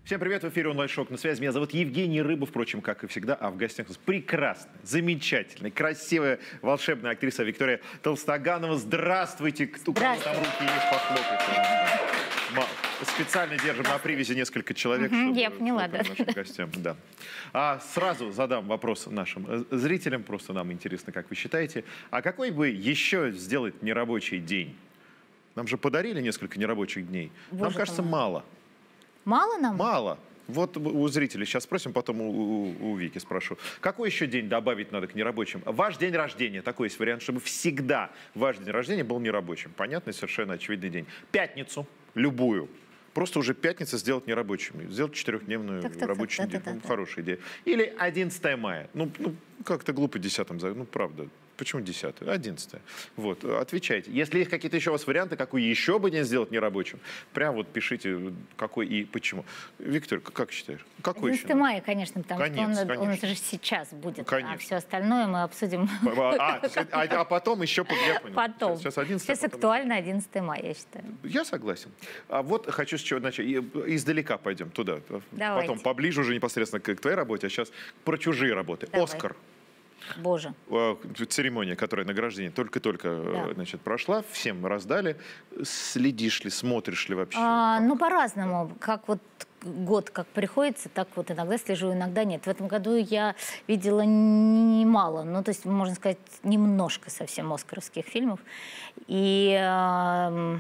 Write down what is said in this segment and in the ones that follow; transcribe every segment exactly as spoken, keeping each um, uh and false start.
Всем привет, в эфире онлайн-шок на связи. Меня зовут Евгений Рыбов, впрочем, как и всегда. А в гостях у нас прекрасная, замечательная, красивая, волшебная актриса Виктория Толстоганова. Здравствуйте. У кого там руки есть, похлопайте. Специально держим на привязи несколько человек, угу, чтобы я поняла, да. нашим гостям. Да. А сразу задам вопрос нашим зрителям. Просто нам интересно, как вы считаете. А какой бы еще сделать нерабочий день? Нам же подарили несколько нерабочих дней. Боже, нам кажется, мало. Мало нам? Мало. Вот у зрителей сейчас спросим, потом у, у, у Вики спрошу. Какой еще день добавить надо к нерабочим? Ваш день рождения. Такой есть вариант, чтобы всегда ваш день рождения был нерабочим. Понятный, совершенно очевидный день. Пятницу, любую. Просто уже пятница сделать нерабочим. Сделать четырехдневную так, так, рабочую неделю. Да, да, да, хорошая идея. Или одиннадцатое мая. Ну, ну как-то глупо десятым. Ну, правда. Почему десятое? одиннадцатое. Вот, отвечайте. Если есть какие-то еще у вас варианты, какой еще бы день сделать нерабочим, прям вот пишите, какой и почему. Виктор, как считаешь? Какой одиннадцатое мая, конечно, потому конец, что он, конечно. он это же сейчас будет, конечно. А все остальное мы обсудим. А, а, а потом еще... Я понял. Потом. Сейчас, одиннадцатое, сейчас актуально одиннадцатое мая, я считаю. Я согласен. А вот хочу с чего начать. Издалека пойдем туда. Давайте. Потом поближе уже непосредственно к твоей работе, а сейчас про чужие работы. Давай. Оскар. Боже. Церемония, которая награждение только-только да. значит, прошла, всем раздали. Следишь ли, смотришь ли вообще? А, ну, по-разному. Как вот год как приходится, так вот иногда слежу, иногда нет. В этом году я видела немало, ну, то есть, можно сказать, немножко совсем оскаровских фильмов. И... Э,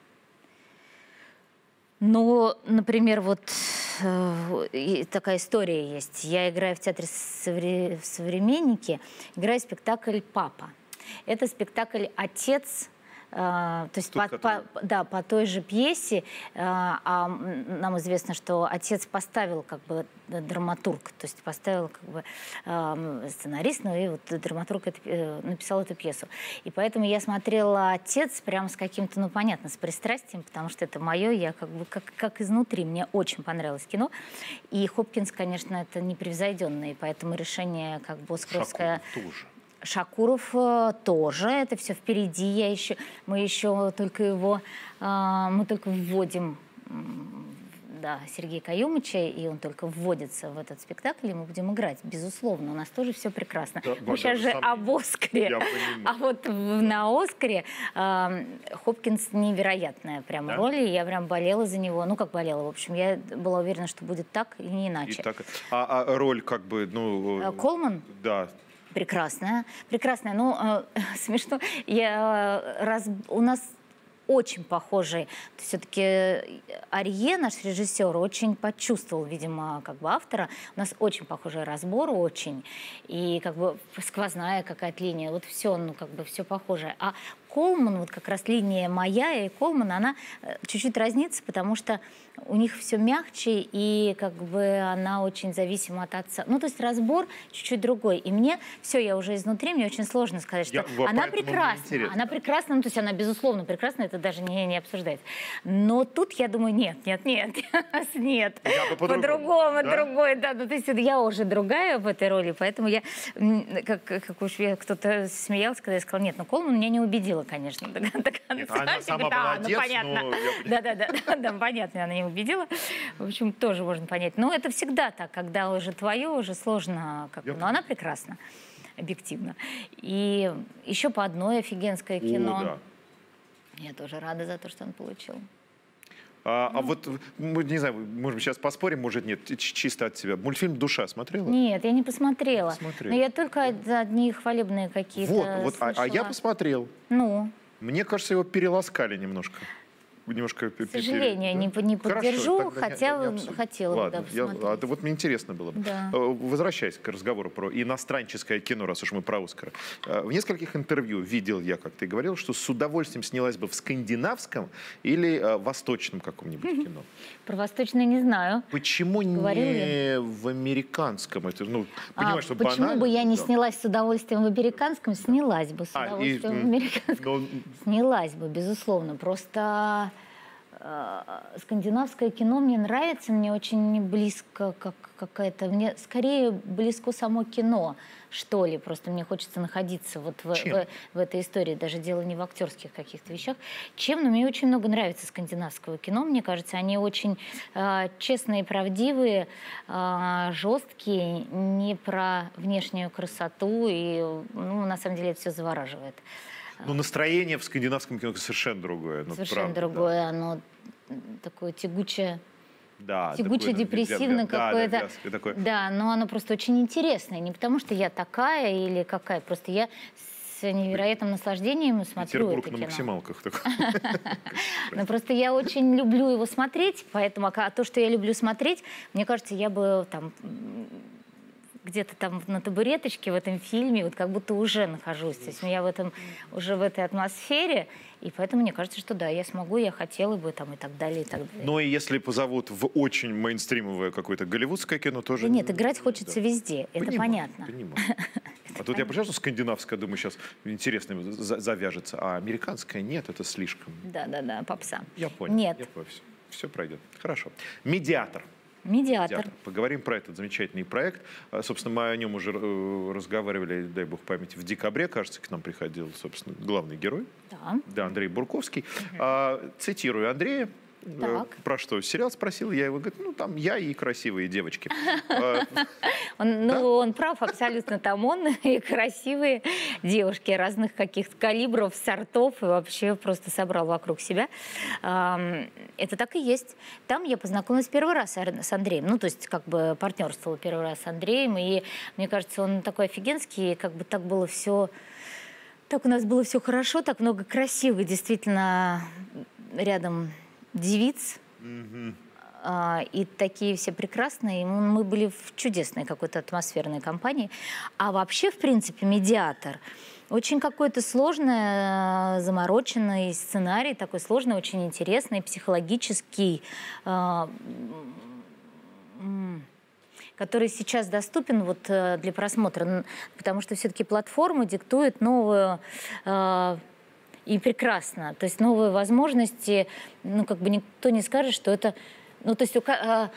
ну, например, вот э, такая история есть. Я играю в театре совре... в «Современнике», играю спектакль «Папа». Это спектакль «Отец», э, то есть по, по, да, по той же пьесе, э, а нам известно, что отец поставил как бы драматург, то есть поставил как бы э, сценарист, ну и вот драматург это, э, написал эту пьесу. И поэтому я смотрела «Отец» прямо с каким-то, ну понятно, с пристрастием, потому что это мое, я как бы как, как изнутри, мне очень понравилось кино. И Хопкинс, конечно, это непревзойденный, поэтому решение как бы оскаровское... Шакуров тоже. Шакуров э, тоже, это все впереди, я еще, мы еще только его, э, мы только вводим, э, да, Сергея Каюмыча, и он только вводится в этот спектакль, и мы будем играть, безусловно, у нас тоже все прекрасно. Да, мы сейчас же об Оскаре, а вот в, на Оскаре э, Хопкинс невероятная прямо да? роль, и я прям болела за него, ну как болела, в общем, я была уверена, что будет так и не иначе. И так, а, а роль как бы, ну... Колман? Да. Прекрасная, прекрасная. Ну, э, смешно. Я, раз, у нас очень похожий, все-таки Арье, наш режиссер, очень почувствовал, видимо, как бы автора. У нас очень похожий разбор, очень. И как бы сквозная какая-то линия. Вот все, ну, как бы все похожее. А Колман, вот как раз линия моя и Колмана, она чуть-чуть разнится, потому что у них все мягче, и как бы она очень зависима от отца. Ну, то есть разбор чуть-чуть другой. И мне, все, я уже изнутри, мне очень сложно сказать, что я, она прекрасна. Она прекрасна, ну, то есть она, безусловно, прекрасна, это даже не, не обсуждается. Но тут я думаю, нет, нет, нет, нет. По-другому, да? другой, да. Ну, то есть я уже другая в этой роли, поэтому я, как, как уж кто-то смеялся, когда я сказала, нет, ну, Колман меня не убедила, конечно, до, до конца. Нет, она сама да, молодец, ну, понятно. но... Да, да, да, да, да, понятно, она не убедила. В общем, тоже можно понять. Но это всегда так, когда уже твое, уже сложно. Как... Но она прекрасна, объективно. И еще по одной офигенское кино. О, да. Я тоже рада за то, что он получил. А, ну. а вот, мы, не знаю, может, сейчас поспорим, может, нет, чисто от себя. Мультфильм «Душа» смотрела? Нет, я не посмотрела. Посмотрела. Но я только одни хвалебные какие-то Вот, вот а, а я посмотрел. Ну? Мне кажется, его переласкали немножко. Немножко К сожалению, да? не, не поддержу, Хорошо, хотя не, не хотела Ладно, бы, да, я, а, вот мне интересно было бы. Да. Возвращаясь к разговору про иностранческое кино, раз уж мы про Оскара. В нескольких интервью видел я, как ты говорил, что с удовольствием снялась бы в скандинавском или восточном каком-нибудь mm-hmm. кино. Про восточное не знаю. Почему Говорил не я? в американском? Это, ну, понимаешь, а, что почему банально, бы я не да. снялась с удовольствием в американском? Снялась бы с удовольствием а, и, в американском. Но... Снялась бы, безусловно. Просто э, скандинавское кино мне нравится, мне очень близко как какая-то, мне скорее близко само кино, что ли, просто мне хочется находиться вот в, в, в этой истории, даже дело не в актерских каких-то вещах. Чем? Но мне очень много нравится скандинавского кино, мне кажется, они очень э, честные, правдивые, э, жесткие, не про внешнюю красоту, и, ну, на самом деле, это все завораживает. Ну, настроение в скандинавском кино совершенно другое. Ну, совершенно правда, другое, да. Оно такое тягучее. Да, тягуче-депрессивно какое-то. Да, да, такое. Да, но оно просто очень интересное. Не потому, что я такая или какая. Просто я с невероятным наслаждением смотрю это кино. На максималках. Но просто я очень люблю его смотреть, поэтому а то, что я люблю смотреть, мне кажется, я бы там где-то там на табуреточке в этом фильме, вот как будто уже нахожусь. То есть я в этом, уже в этой атмосфере, и поэтому мне кажется, что да, я смогу, я хотела бы, там, и так далее, и так далее. Ну и если позовут в очень мейнстримовое какое-то голливудское кино, тоже... Да нет, играть хочется да. везде, это понимаю, понятно. Понимаю. А тут я понимаю, что скандинавское, думаю, сейчас интересно завяжется, а американское нет, это слишком. Да-да-да, попса. Я понял. Нет. Я понял, все, все пройдет. Хорошо. Медиатор. Медиатор. Медиатор. Поговорим про этот замечательный проект. Собственно, мы о нем уже разговаривали, дай бог памяти, в декабре, кажется, к нам приходил, собственно, главный герой. Да. Да, Андрей Бурковский. Угу. А, цитирую Андрея. Так. Про что? Сериал спросил, я его говорю, ну там я и красивые девочки. Он, ну, он прав абсолютно, там он и красивые девушки разных каких-то калибров, сортов, и вообще просто собрал вокруг себя. Это так и есть. Там я познакомилась первый раз с Андреем, ну, то есть как бы партнерствовала первый раз с Андреем, и мне кажется, он такой офигенский, как бы так было все, так у нас было все хорошо, так много красивых, действительно, рядом девиц, mm-hmm. а, и такие все прекрасные. Мы были в чудесной какой-то атмосферной компании. А вообще, в принципе, «Медиатор» очень какой-то сложный, замороченный сценарий, такой сложный, очень интересный, психологический, а, который сейчас доступен вот для просмотра, потому что все-таки платформа диктует новую... А, и прекрасно. То есть новые возможности, ну, как бы никто не скажет, что это... Ну, то есть а,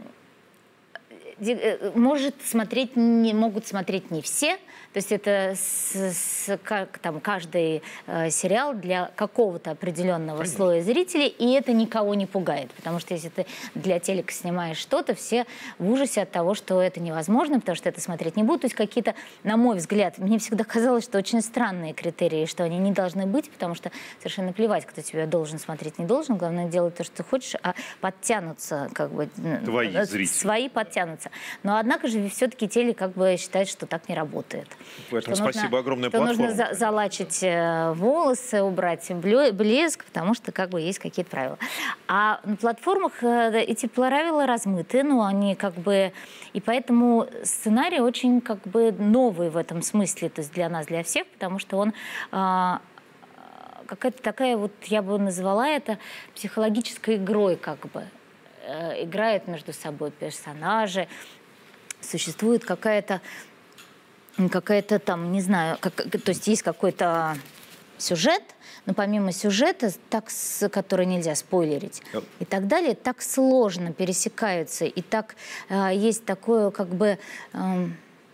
может смотреть, не, могут смотреть не все. То есть это с, с, как, там, каждый э, сериал для какого-то определенного Конечно. Слоя зрителей, и это никого не пугает. Потому что если ты для телека снимаешь что-то, все в ужасе от того, что это невозможно, потому что это смотреть не будут. То есть какие-то, на мой взгляд, мне всегда казалось, что очень странные критерии, что они не должны быть, потому что совершенно плевать, кто тебя должен смотреть, не должен. Главное делать то, что ты хочешь, а подтянутся, как бы... Твои зрители. Свои подтянутся. Но, однако же, все-таки теле как бы считает, что так не работает. Поэтому что спасибо нужно, огромное что платформе. Нужно за, залачить волосы, убрать блеск, потому что как бы есть какие-то правила. А на платформах эти правила размыты, но они как бы... И поэтому сценарий очень как бы новый в этом смысле, то есть для нас, для всех, потому что он... А, какая-то такая вот, я бы назвала это психологической игрой как бы. Э, играют между собой персонажи, существует какая-то какая-то там, не знаю, как, то есть есть какой-то сюжет, но помимо сюжета, так, который нельзя спойлерить, yep. и так далее, так сложно пересекаются, и так э, есть такое, как бы... Э,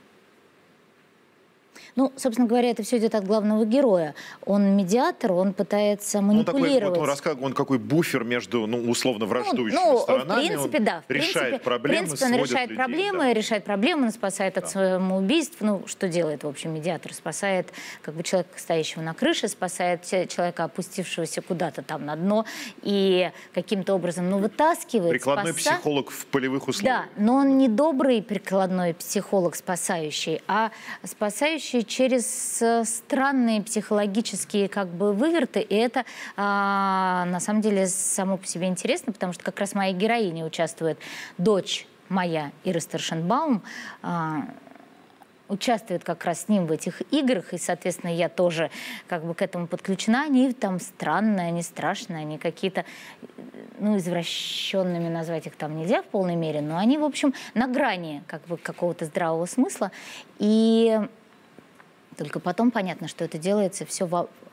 Ну, собственно говоря, это все идет от главного героя. Он медиатор, он пытается манипулировать. Он, такой, вот он, рассказывает, он какой буфер между, ну, условно, враждующими ну, ну, сторонами. В принципе, он да. В решает принципе, проблемы, в принципе, он решает людей, проблемы, да. решает проблемы, он спасает да. от самоубийств. Ну, что делает, в общем, медиатор? Спасает как бы человека, стоящего на крыше, спасает человека, опустившегося куда-то там на дно, и каким-то образом, ну, вытаскивает, Прикладной спаса... психолог в полевых условиях. Да, но он не добрый прикладной психолог, спасающий, а спасающий через странные психологические как бы выверты, и это а, на самом деле само по себе интересно, потому что как раз моя героиня участвует, дочь моя Ира Старшенбаум, а, участвует как раз с ним в этих играх, и, соответственно, я тоже как бы к этому подключена. Они там странные, они страшные, они какие-то, ну, извращенными назвать их там нельзя в полной мере, но они, в общем, на грани как бы какого-то здравого смысла. И только потом понятно, что это делается все во,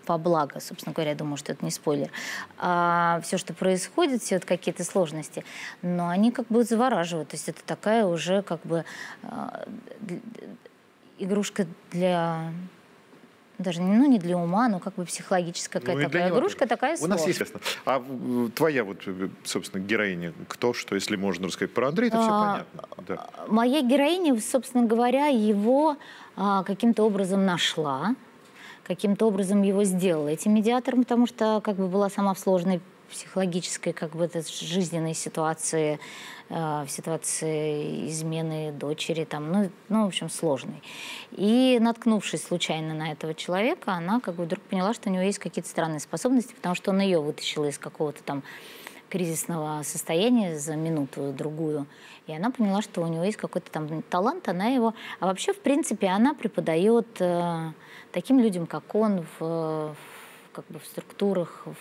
по благо, собственно говоря, я думаю, что это не спойлер. А все, что происходит, все это какие-то сложности, но они как бы завораживают. То есть это такая уже как бы а, игрушка для... Даже ну, не для ума, но как бы психологическая какая-то ну, такая игрушка, такая сложная. У нас есть, ясно. А твоя вот, собственно, героиня, кто, что, если можно рассказать про Андрея, это а, все понятно. Да. Моя героиня, собственно говоря, его а, каким-то образом нашла, каким-то образом его сделала этим медиатором, потому что как бы была сама в сложной психологической, как бы, это, жизненной ситуации, э, в ситуации измены дочери, там, ну, ну, в общем, сложной. И, наткнувшись случайно на этого человека, она как бы вдруг поняла, что у него есть какие-то странные способности, потому что он ее вытащил из какого-то там кризисного состояния за минуту-другую. И она поняла, что у него есть какой-то там талант, она его... А вообще, в принципе, она преподает э, таким людям, как он, в... в как бы в структурах, в,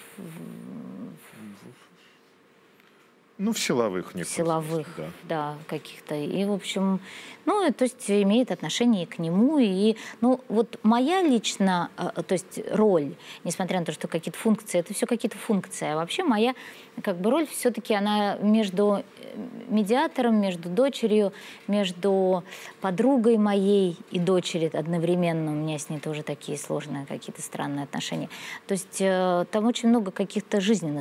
ну, в силовых, в силовых, да, да каких-то. И, в общем, ну, то есть имеет отношение к нему. И, ну, вот моя лично, то есть роль, несмотря на то, что какие-то функции, это все какие-то функции, а вообще моя, как бы, роль все-таки она между медиатором, между дочерью, между подругой моей и дочерью одновременно. У меня с ней тоже такие сложные, какие-то странные отношения. То есть там очень много каких-то жизненных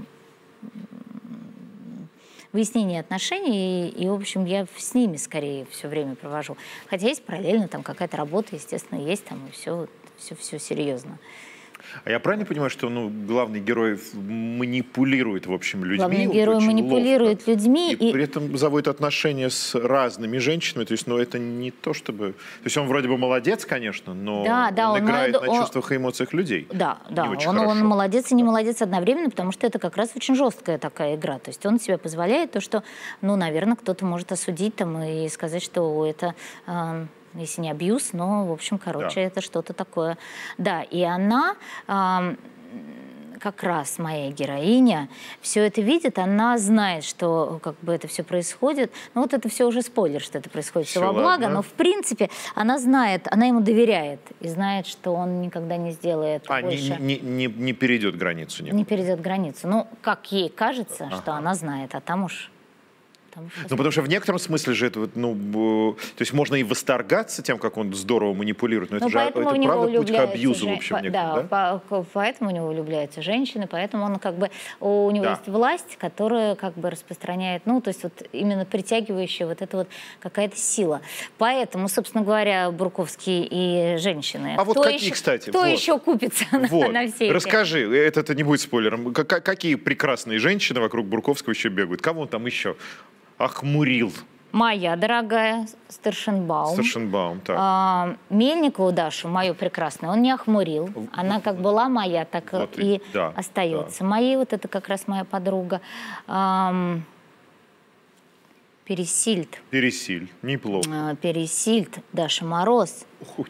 выяснение отношений, и, и, в общем, я с ними скорее все время провожу. Хотя есть параллельно там какая-то работа, естественно, есть там, и все, все, все серьезно. А я правильно понимаю, что ну, главный герой манипулирует, в общем, людьми? Главный герой манипулирует ловко, людьми. И, и при этом заводит отношения с разными женщинами. То есть, ну, это не то, чтобы... То есть он вроде бы молодец, конечно, но да, да, он, он играет он, на чувствах и эмоциях людей. Да, да, он, он молодец и не молодец одновременно, потому что это как раз очень жесткая такая игра. То есть он себе позволяет то, что, ну, наверное, кто-то может осудить там и сказать, что это... Э, если не абьюз, но, в общем, короче, да. это что-то такое. Да, и она, э, как раз моя героиня, все это видит, она знает, что как бы это все происходит. Ну, вот это все уже спойлер, что это происходит все, все во благо, но, в принципе, она знает, она ему доверяет и знает, что он никогда не сделает а, больше. Не, не, не, не перейдет границу. Никуда. Не перейдет границу. Ну, как ей кажется, ага. что она знает, а там уж... Ну, потому что в некотором смысле же это, вот, ну, то есть можно и восторгаться тем, как он здорово манипулирует, но, но это же это правда путь к абьюзу, в общем, по, да, да? По, поэтому у него влюбляются женщины, поэтому он как бы, у него да. есть власть, которая как бы распространяет, ну, то есть вот именно притягивающая вот эта вот какая-то сила. Поэтому, собственно говоря, Бурковский и женщины. А вот кто какие, еще, кстати? Кто вот. еще купится вот. на, на все эти? Расскажи, это, это не будет спойлером, какие прекрасные женщины вокруг Бурковского еще бегают? Кого он там еще охмурил? Моя дорогая Старшенбаум. Старшенбаум, так. А, Мельникову Дашу, мою прекрасную, он не охмурил. Она как была моя, так вот и, и да, остается. Да. Моей, вот это как раз моя подруга. Ам, Пересильд. Пересильд, неплохо. А, Пересильд, Даша Мороз.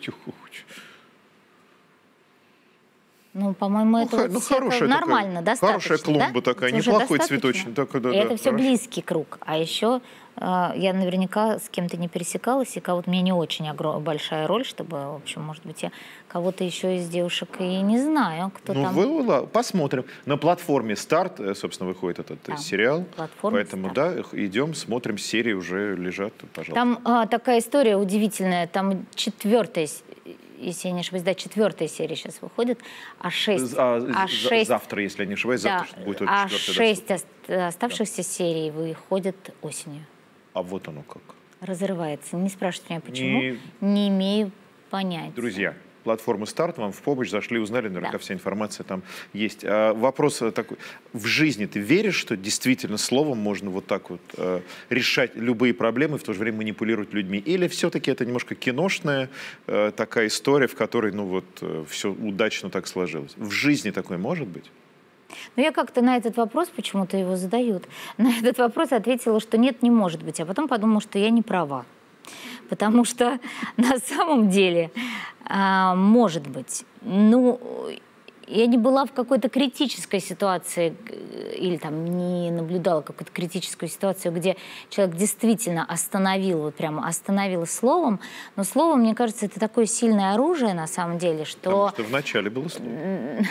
Ну, по-моему, это ну, вот ну, все хорошая нормально, такая, достаточно. Хорошая клумба да? такая, неплохой цветочный. Так, да, и да, это все хорошо. близкий круг. А еще э, я наверняка с кем-то не пересекалась, и кого-то мне не очень большая роль, чтобы, в общем, может быть, я кого-то еще из девушек и не знаю, кто ну, там. Ну, посмотрим. На платформе «Старт», собственно, выходит этот да, сериал. Поэтому, «Старт». Да, идем, смотрим, серии уже лежат, пожалуйста. Там а, такая история удивительная, там четвертая если я не ошибаюсь, да, четвертая серия сейчас выходит, а шесть... А, а шесть завтра, если я не ошибаюсь, да, завтра будет а четвертая. шесть да. оставшихся да. серий выходят осенью. А вот оно как. Разрывается. Не спрашивайте меня, почему. Не, не имею понятия. Друзья, платформа «Старт» вам в помощь, зашли, узнали, наверняка да. вся информация там есть. А, вопрос такой, в жизни ты веришь, что действительно словом можно вот так вот э, решать любые проблемы, в то же время манипулировать людьми? Или все-таки это немножко киношная э, такая история, в которой, ну вот, э, все удачно так сложилось? В жизни такое может быть? Но я как-то на этот вопрос, почему-то его задают, на этот вопрос ответила, что нет, не может быть. А потом подумала, что я не права. Потому что на самом деле, а, может быть, ну, я не была в какой-то критической ситуации или там не наблюдала какую-то критическую ситуацию, где человек действительно остановил, вот прямо остановил словом. Но слово, мне кажется, это такое сильное оружие на самом деле, что... Потому что вначале было слово.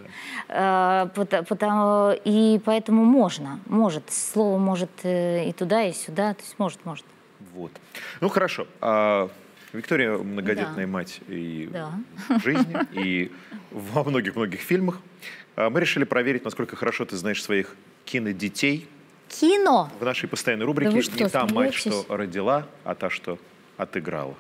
Потому, и поэтому можно, может, слово может и туда, и сюда, то есть может, может. Вот. Ну, хорошо. А, Виктория многодетная да. мать и да. в жизни, и во многих-многих фильмах. А, мы решили проверить, насколько хорошо ты знаешь своих кинодетей. Кино? В нашей постоянной рубрике да что, не та смеетесь? мать, что родила, а та, что отыграла.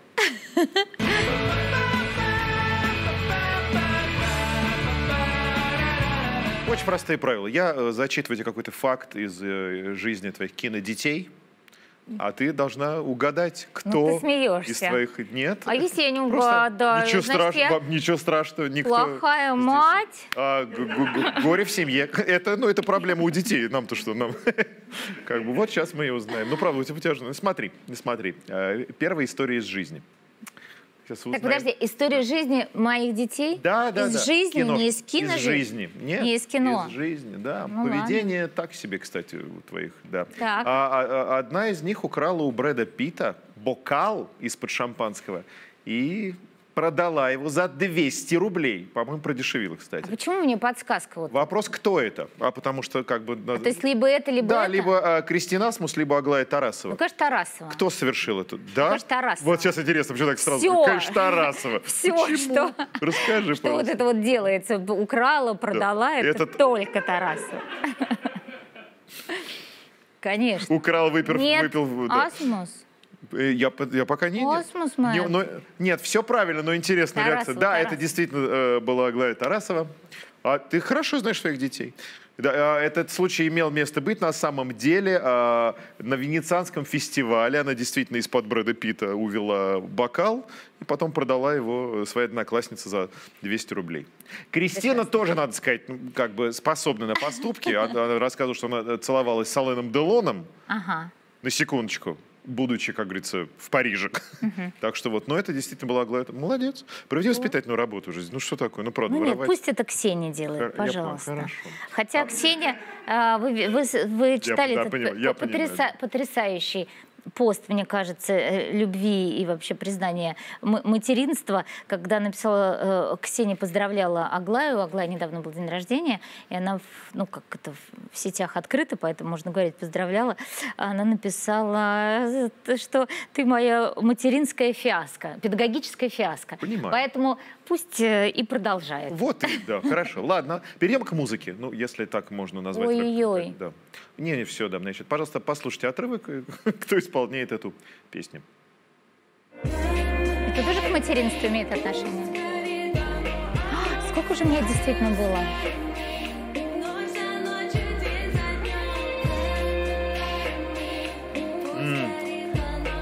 Очень простые правила. Я зачитываю тебе какой-то факт из жизни твоих кинодетей, а ты должна угадать, кто ну, ты смеешься. из твоих... Нет. А если я не угадаю? Ничего, значит, страш... я... ничего страшного. Никто плохая здесь... мать? А, горе в семье. Это, ну, это проблема у детей. Нам-то что? Нам... как бы, вот сейчас мы ее узнаем. Ну, правда, у тебя же... Смотри, не смотри. Первая история из жизни. Так, подожди, история да. жизни моих детей? Да, да, из да. жизни, кино. не из кино? Из жизни. Нет, не из кино. Из жизни, да. Ну, поведение ладно. так себе, кстати, у твоих, да. Так. А, а, одна из них украла у Брэда Питта бокал из-под шампанского и продала его за двести рублей. По-моему, продешевила, кстати. А почему мне подсказка? Вот? Вопрос, кто это? А потому что как бы... А то есть либо это, либо да, это? Да, либо а, Кристина Асмус, либо Аглая Тарасова. Ну, конечно, Тарасова. Кто совершил это? Да? Конечно, Тарасова. Вот сейчас интересно, почему так сразу? Все. Конечно, Тарасова. Все, почему? что... Расскажи, что вот это вот делается, украла, продала, да. это Этот... только Тарасова. Конечно. Украл, выпил... Нет, выпил, да. Асмус. Я, я пока не... Асмус, не но, нет, все правильно, но интересная Тарасова, реакция. Да, Тарасова. это действительно э, была Аглая Тарасова. А ты хорошо знаешь своих детей. Да, этот случай имел место быть на самом деле э, на Венецианском фестивале. Она действительно из-под Брэда Питта увела бокал и потом продала его своей однокласснице за двести рублей. Кристина тоже, надо сказать, как бы способна на поступки. Она рассказывала, что она целовалась с Аленом Делоном. Ага. На секундочку. Будучи, как говорится, в Париже. Uh-huh. Так что вот, но это действительно была Аглая. Молодец. Проведи воспитательную работу в жизни. Ну что такое? Ну правда, ну, нет, воровать. пусть это Ксения делает, Хор- пожалуйста. Я, Хотя, а... Ксения, вы, вы, вы читали я, этот да, понимаю, потряса- потрясающий пост, мне кажется, любви и вообще признания материнства, когда написала, Ксения поздравляла Аглаю, у Аглая недавно был день рождения, и она, ну, как это в сетях открыто, поэтому можно говорить, поздравляла, она написала, что ты моя материнская фиаско, педагогическая фиаско. Понимаю. Поэтому пусть и продолжает. Вот, да, хорошо. Ладно, перейдем к музыке, ну, если так можно назвать. Ой-ой-ой. Да. Не, не все, да, значит, пожалуйста, послушайте отрывок, кто исполняет эту песню. Это тоже к материнству имеет отношение? А, сколько же мне действительно было? Mm.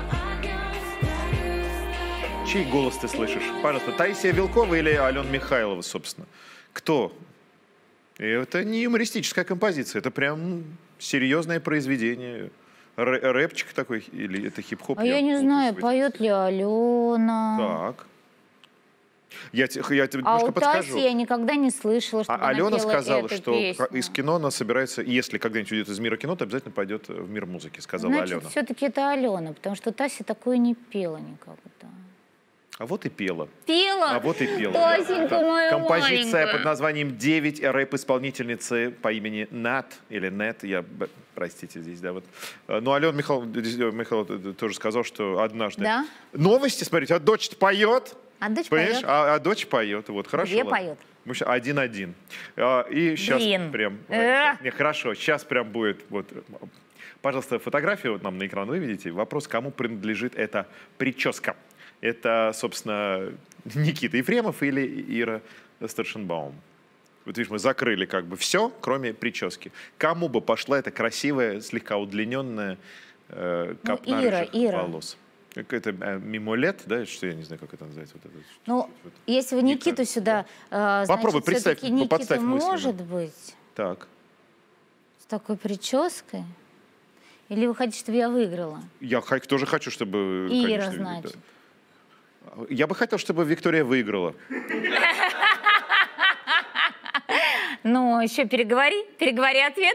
Чей голос ты слышишь? Пожалуйста, Таисия Вилкова или Алена Михайлова, собственно? Кто? И это не юмористическая композиция, это прям серьезное произведение. Рэпчик такой, или это хип-хоп? А я, я не знаю, поет ли Алена. Так. Я, я тебе а немножко у подскажу. Таси я никогда не слышала, что а она Алена сказала, эту что песню. из кино она собирается, если когда-нибудь уйдет из мира кино, то обязательно пойдет в мир музыки, сказала Значит, Алена. все-таки это Алена, потому что Тася такое не пела никогда. А вот и пела. Пела? А вот и пела. Тасенька да. моя Композиция маленькая. под названием «девять» рэп-исполнительницы по имени Нат, или Нет, я, простите, здесь, да, вот. Но Алена Михайлова, Михайлова тоже сказал, что однажды... Да? Новости, смотрите, а дочь поет. А дочь понимаешь? поет. А, а дочь поет, вот, хорошо. Где ладно. поет? Мы сейчас один-один. А, и сейчас Блин. прям... Э. Не, хорошо, сейчас прям будет... Вот, пожалуйста, фотографию вот нам на экран выведите. Вопрос, кому принадлежит эта прическа? Это, собственно, Никита Ефремов или Ира Старшенбаум. Вот видишь, мы закрыли как бы все, кроме прически. Кому бы пошла эта красивая, слегка удлиненная э, копна ну, Ира, рыжих Ира. волос? Это э, мимолет, да? Что я не знаю, как это называется. Вот это, ну, вот. если вы Никиту Ника, сюда, да. э, Попробуй, значит, представь, все-таки Никита подставь мысленно. может быть Так. с такой прической? Или вы хотите, чтобы я выиграла? Я тоже хочу, чтобы... Ира, конечно, значит. Да. Я бы хотел, чтобы Виктория выиграла. Ну, еще переговори, переговори ответ.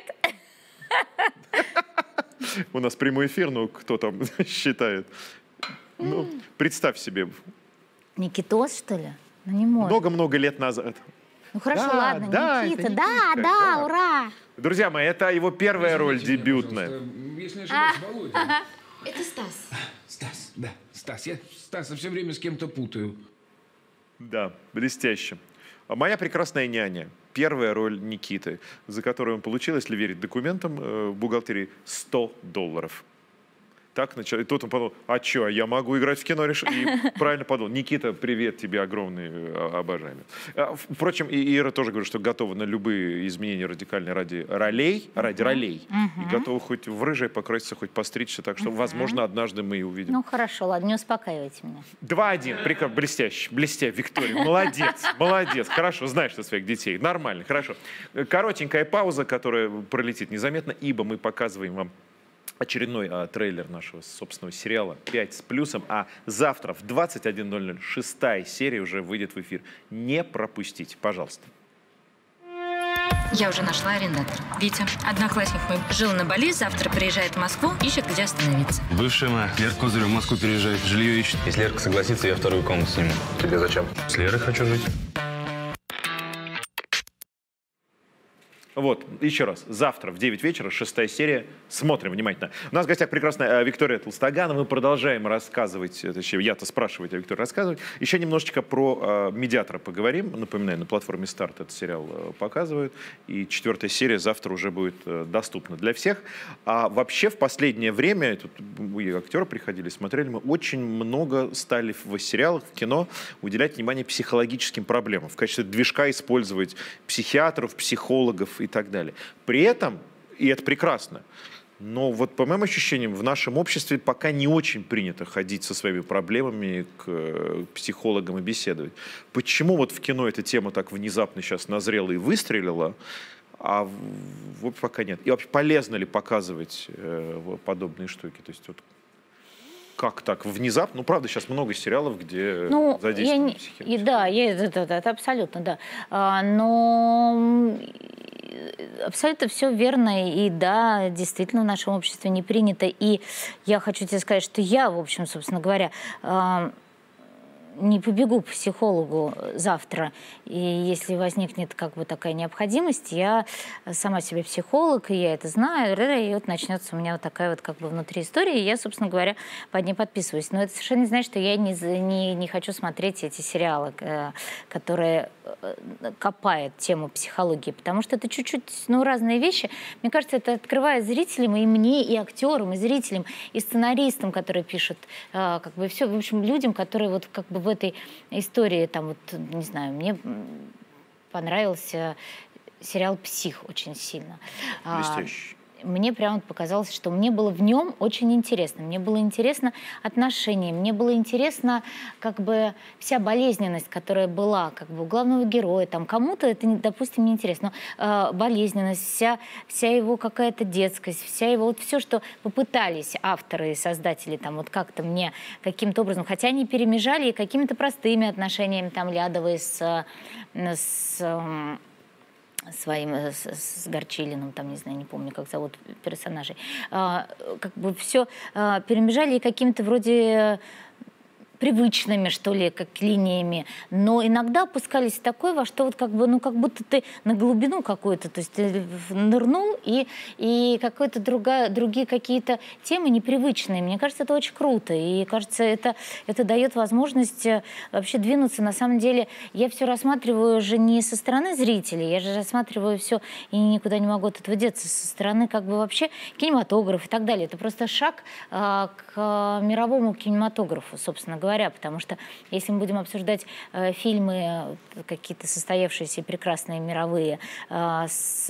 У нас прямой эфир, ну, кто там считает? Ну, представь себе. Никитос, что ли? Ну, не может. Много-много лет назад. Ну, хорошо, Да, ладно, да, Никита. это Да, Никитка, да, да. ура. Друзья мои, это его первая роль Извините меня, дебютная. пожалуйста, Если не ошибаюсь, Володя. Это Стас. Стас, да, Стас. Я Стаса все время с кем-то путаю. Да, блестяще. А «Моя прекрасная няня». Первая роль Никиты, за которую он получил, если верить документам, э, в бухгалтерии сто долларов. Так начал. И тут он подумал, а что, я могу играть в кино? Реш... И правильно подумал. Никита, привет тебе огромный, э, обожаемый. А, впрочем, и Ира тоже говорит, что готова на любые изменения радикальные ради ролей, ради ролей. И готова хоть в рыжее покраситься, хоть постричься. Так что, возможно, однажды мы и увидим. Ну, хорошо, ладно, не успокаивайте меня. два-один. Прикольно. Блестяще. Блестя, Виктория. Молодец. Молодец. Хорошо. Знаешь ты своих детей. Нормально. Хорошо. Коротенькая пауза, которая пролетит незаметно, ибо мы показываем вам очередной а, трейлер нашего собственного сериала «пять с плюсом». А завтра в двадцать один ноль ноль шестая серия уже выйдет в эфир. Не пропустите, пожалуйста. Я уже нашла арендатора. Витя, одноклассник мой, жил на Бали, завтра приезжает в Москву, ищет, где остановиться. Бывшая моя. Лерка Козырев в Москву переезжает, жилье ищет. Если Лерка согласится, я вторую комнату сниму. Тебе зачем? С Лерой хочу жить. Вот, еще раз, завтра в девять вечера, шестая серия. Смотрим внимательно. У нас в гостях прекрасная Виктория Толстоганова. Мы продолжаем рассказывать, точнее, я-то спрашивать, а Виктория рассказывать. Еще немножечко про э, «Медиатора» поговорим. Напоминаю, на платформе «Старт» этот сериал э, показывают. И четвертая серия завтра уже будет э, доступна для всех. А вообще в последнее время, тут и актеры приходили, смотрели, мы очень много стали в сериалах, в кино уделять внимание психологическим проблемам. В качестве движка использовать психиатров, психологов и так далее. При этом, и это прекрасно, но вот по моим ощущениям в нашем обществе пока не очень принято ходить со своими проблемами к психологам и беседовать. Почему вот в кино эта тема так внезапно сейчас назрела и выстрелила, а вот пока нет? И вообще полезно ли показывать э, подобные штуки? То есть вот как так внезапно? Ну, правда, сейчас много сериалов, где ну, задействованы я, психиатры. И, да, я, это, это, это абсолютно, да. А, но абсолютно все верно. И да, действительно, в нашем обществе не принято. И я хочу тебе сказать, что я, в общем, собственно говоря, не побегу к психологу завтра, и если возникнет как бы такая необходимость, я сама себе психолог, и я это знаю, и вот начнется у меня вот такая вот как бы внутри история, и я, собственно говоря, под ней подписываюсь. Но это совершенно не значит, что я не, не, не хочу смотреть эти сериалы, которые копают тему психологии, потому что это чуть-чуть, ну, разные вещи. Мне кажется, это открывает зрителям, и мне, и актерам, и зрителям, и сценаристам, которые пишут, как бы все, в общем, людям, которые вот как бы в этой истории, там вот, не знаю, мне понравился сериал «Псих» очень сильно. Блестящий. Мне прямо показалось, что мне было в нем очень интересно. Мне было интересно отношения, мне было интересно как бы вся болезненность, которая была как бы у главного героя. Там кому-то это, допустим, не интересно, но э, болезненность, вся, вся его какая-то детскость, вся его вот все, что попытались авторы и создатели там вот как-то мне каким-то образом, хотя они перемежали и какими-то простыми отношениями там Лядовой с... с своим, с, с Горчилиным, там, не знаю, не помню, как зовут персонажей, а, как бы все а, перемежали какими-то вроде привычными, что ли, как линиями, но иногда опускались в такое, во что вот как бы, ну, как будто ты на глубину какую-то, то есть ты нырнул, и, и какое-то другая, другие какие-то темы непривычные. Мне кажется, это очень круто, и, кажется, это, это дает возможность вообще двинуться. На самом деле, я все рассматриваю уже не со стороны зрителей, я же рассматриваю все, и никуда не могу от этого деться, со стороны как бы вообще кинематографа и так далее. Это просто шаг а, к мировому кинематографу, собственно говоря. говоря, потому что если мы будем обсуждать э, фильмы какие-то состоявшиеся прекрасные мировые э, с,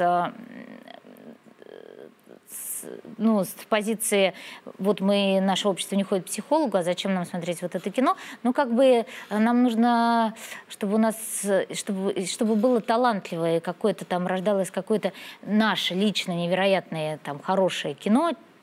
с, ну, с позиции вот мы, наше общество не ходит к психологу, а зачем нам смотреть вот это кино? Ну, как бы нам нужно, чтобы у нас, чтобы, чтобы было талантливое какое-то там, рождалось какое-то наше личное невероятное там хорошее кино,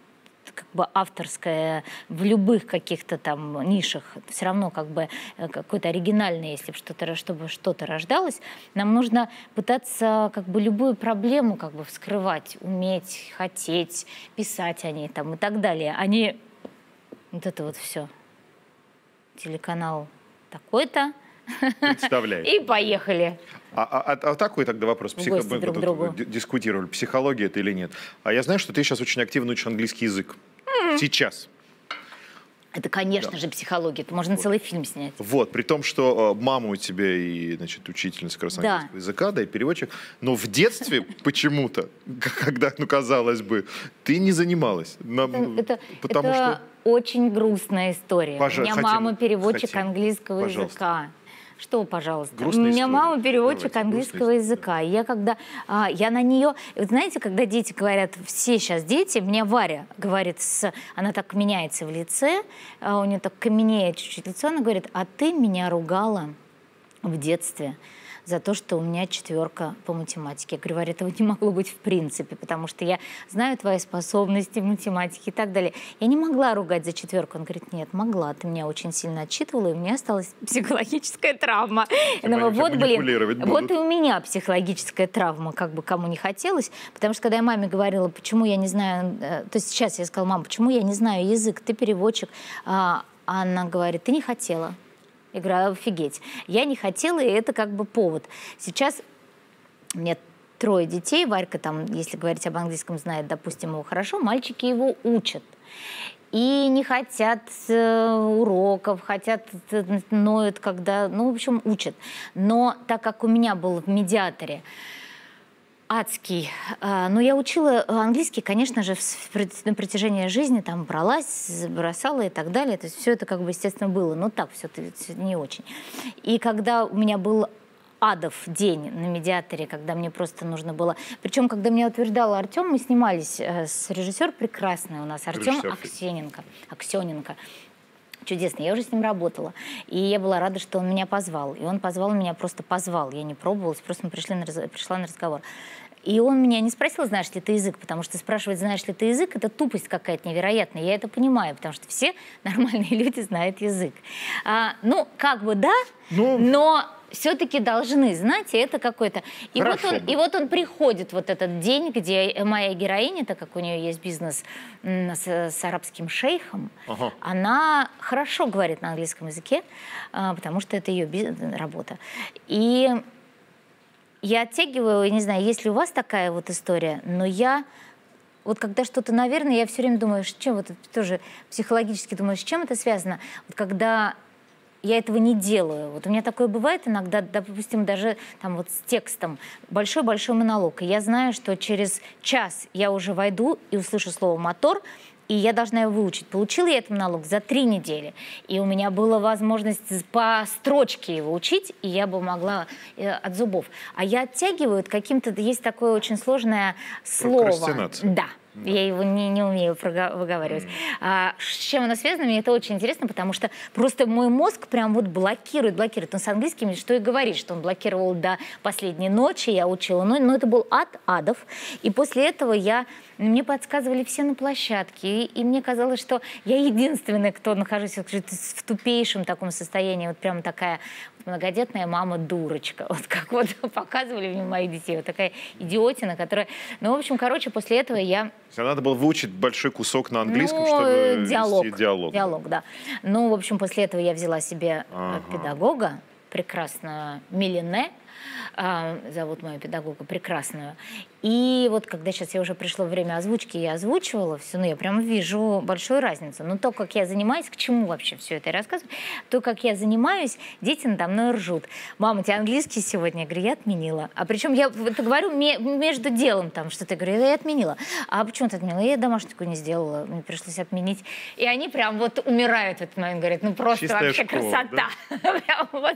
как бы авторское в любых каких-то там нишах, все равно как бы какое-то оригинальное, если бы что-то, чтобы что-то рождалось, нам нужно пытаться как бы любую проблему как бы вскрывать, уметь, хотеть, писать о ней там и так далее, а не вот это вот все. Телеканал такой-то. Представляю. И поехали. А, а, а такой тогда вопрос. Психо... гости Мы друг тут другу. дискутировали, психология это или нет. А я знаю, что ты сейчас очень активно учишь английский язык. Mm. Сейчас. Это, конечно да. же, психология. Это можно вот. целый фильм снять. Вот, при том, что э, мама у тебя и, значит, учительница как раз английского да. языка, да, и переводчик. Но в детстве почему-то, когда, ну, казалось бы, ты не занималась. Это, потому это что... очень грустная история. Пожа... У меня хотим, мама переводчик хотим. английского Пожалуйста. языка. Что, пожалуйста? Грустная У меня история. мама переводчик Давайте, английского языка. И я когда, а, я на нее, вот знаете, когда дети говорят, все сейчас дети, мне Варя говорит, с, она так меняется в лице, а у нее так каменеет чуть-чуть лицо, она говорит, а ты меня ругала в детстве за то, что у меня четверка по математике. Я говорю, Варя, этого не могло быть в принципе, потому что я знаю твои способности в математике и так далее. Я не могла ругать за четверку. Он говорит, нет, могла. Ты меня очень сильно отчитывала, и у меня осталась психологическая травма. Я думаю, вот, блин, вот и у меня психологическая травма, как бы кому не хотелось. Потому что когда я маме говорила, почему я не знаю, то есть сейчас я сказала, мам, почему я не знаю язык, ты переводчик, а она говорит, ты не хотела. Я говорю, офигеть. Я не хотела, и это как бы повод. Сейчас у меня трое детей. Варька там, если говорить об английском, знает, допустим, его хорошо. Мальчики его учат. И не хотят э, уроков, хотят, э, ноют, когда... Ну, в общем, учат. Но так как у меня был в медиаторе адский. Но я учила английский, конечно же, на протяжении жизни, там бралась, бросала и так далее. То есть все это как бы, естественно, было. Но так все не очень. И когда у меня был адов день на медиаторе, когда мне просто нужно было... Причем, когда меня утверждал Артем, мы снимались с режиссер прекрасный у нас, Артем Аксененко. Аксененко. Чудесно. Я уже с ним работала. И я была рада, что он меня позвал. И он позвал меня, просто позвал. Я не пробовалась, просто мы пришли на, пришла на разговор. И он меня не спросил, знаешь ли ты язык, потому что спрашивать, знаешь ли ты язык, это тупость какая-то невероятная. Я это понимаю, потому что все нормальные люди знают язык. А, ну, как бы да, ну... но все-таки должны знать, и это какой-то... И вот, он, и вот он приходит, вот этот день, где моя героиня, так как у нее есть бизнес с, с арабским шейхом, ага. она хорошо говорит на английском языке, потому что это ее бизнес, работа. И я оттягиваю, я не знаю, есть ли у вас такая вот история, но я... Вот когда что-то, наверное, я все время думаю, с чем вот тоже психологически думаю, с чем это связано? Вот когда я этого не делаю. Вот у меня такое бывает иногда, допустим, даже там вот с текстом большой-большой монолог. И я знаю, что через час я уже войду и услышу слово «мотор», и я должна его выучить. Получила я этот монолог за три недели. И у меня была возможность по строчке его учить, и я бы могла э, от зубов. А я оттягиваю каким-то... Есть такое очень сложное слово. Прокрастинация. Да. Да. Я его не, не умею выговаривать. Mm. А, с чем оно связано, мне это очень интересно, потому что просто мой мозг прям вот блокирует, блокирует. Но с английским, что и говорит, что он блокировал до последней ночи, я учила. Но, но это был ад адов. И после этого я, мне подсказывали все на площадке. И, и мне казалось, что я единственная, кто нахожусь в тупейшем таком состоянии. Вот прям такая многодетная мама-дурочка. Вот как вот показывали мне моих детей. Вот такая идиотина, которая... Ну, в общем, короче, после этого я... Надо было выучить большой кусок на английском, ну, чтобы диалог, вести диалог. Диалог, да. Ну, в общем, после этого я взяла себе ага. педагога, прекрасную Милене, зовут мою педагога, прекрасную. И вот когда сейчас я уже пришло время озвучки, я озвучивала все, ну я прям вижу большую разницу. Но то, как я занимаюсь, к чему вообще все это я рассказываю, то, как я занимаюсь, дети надо мной ржут. Мама, у тебя английский сегодня? Я говорю, я отменила. А причем я это говорю между делом там что-то, я говорю, я отменила. А почему ты отменила? Я домашнюю не сделала, мне пришлось отменить. И они прям вот умирают в этот момент, говорят, ну просто чистая вообще школа, красота. Да? Прям вот.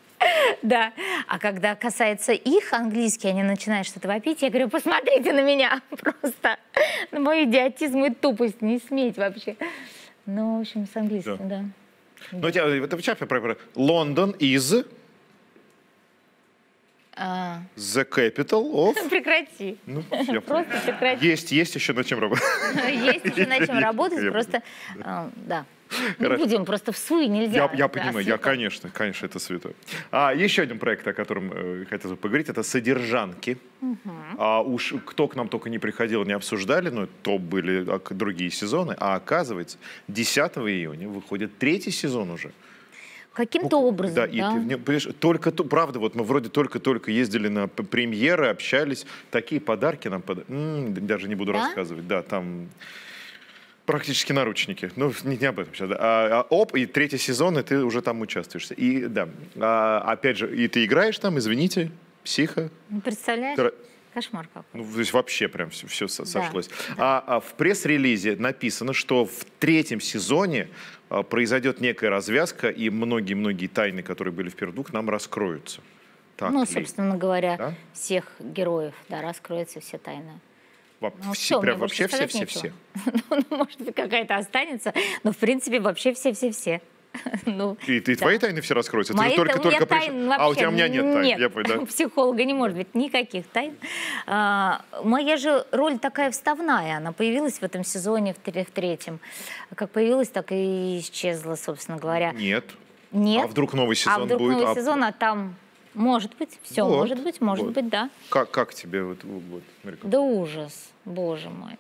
Да. А когда касается их английский, они начинают что-то вопить, я говорю, посмотрите на меня просто. На мой идиотизм и тупость не сметь вообще. Ну, в общем, с английским, да. да. Ну, у тебя, это в чапе про Лондон из... А, The Capital of... Прекрати. Ну, я понял. Просто прекрати. Есть, есть еще над чем работать. Есть еще над чем работать, Я просто, а, да. Не Хорошо. будем, просто в суе нельзя. Я, я Да, понимаю, я, свято. конечно, конечно, это святое. А, еще один проект, о котором э, хотел бы поговорить, это «Содержанки». А уж кто к нам только не приходил, не обсуждали, но то были а, другие сезоны. А оказывается, десятого июня выходит третий сезон уже. Каким-то образом, Да, да. и ты в нем, понимаешь, только, то- правда, вот мы вроде только-только ездили на п- премьеры, общались, такие подарки нам пода- М, даже не буду Да? рассказывать, да, там практически наручники, ну, не, не об этом сейчас, да. А, а, оп, и третий сезон, и ты уже там участвуешь. И, да, а, опять же, и ты играешь там, извините, психо. Ну, представляешь? Тра- Кошмар какой. Ну, то есть вообще прям все, все сошлось. А, а в пресс-релизе написано, что в третьем сезоне а, произойдет некая развязка, и многие-многие тайны, которые были в первых двух, нам раскроются. Так Ну, ли? собственно говоря, Да? всех героев, да, раскроются все тайны. Во- Ну, все, всё, прям мне вообще больше сказать все-все-все. нечего. Ну, может быть, какая-то останется, но, в принципе, вообще все-все-все. Ну, И, ты, да. твои тайны все раскроются? Ты Мои же только, та- у меня только приш- тайн А у вообще тебя у меня нет тайн. нет. Я понял, да? У психолога не может быть никаких тайн. А, моя же роль такая вставная. Она появилась в этом сезоне, в, тре- в третьем. Как появилась, так и исчезла, собственно говоря. Нет. Нет. А вдруг новый сезон а вдруг будет? новый А сезон, а там может быть, все Вот, может быть, может вот. быть, да. Как, как тебе вот, вот, смотри, как- Да ужас, боже мой.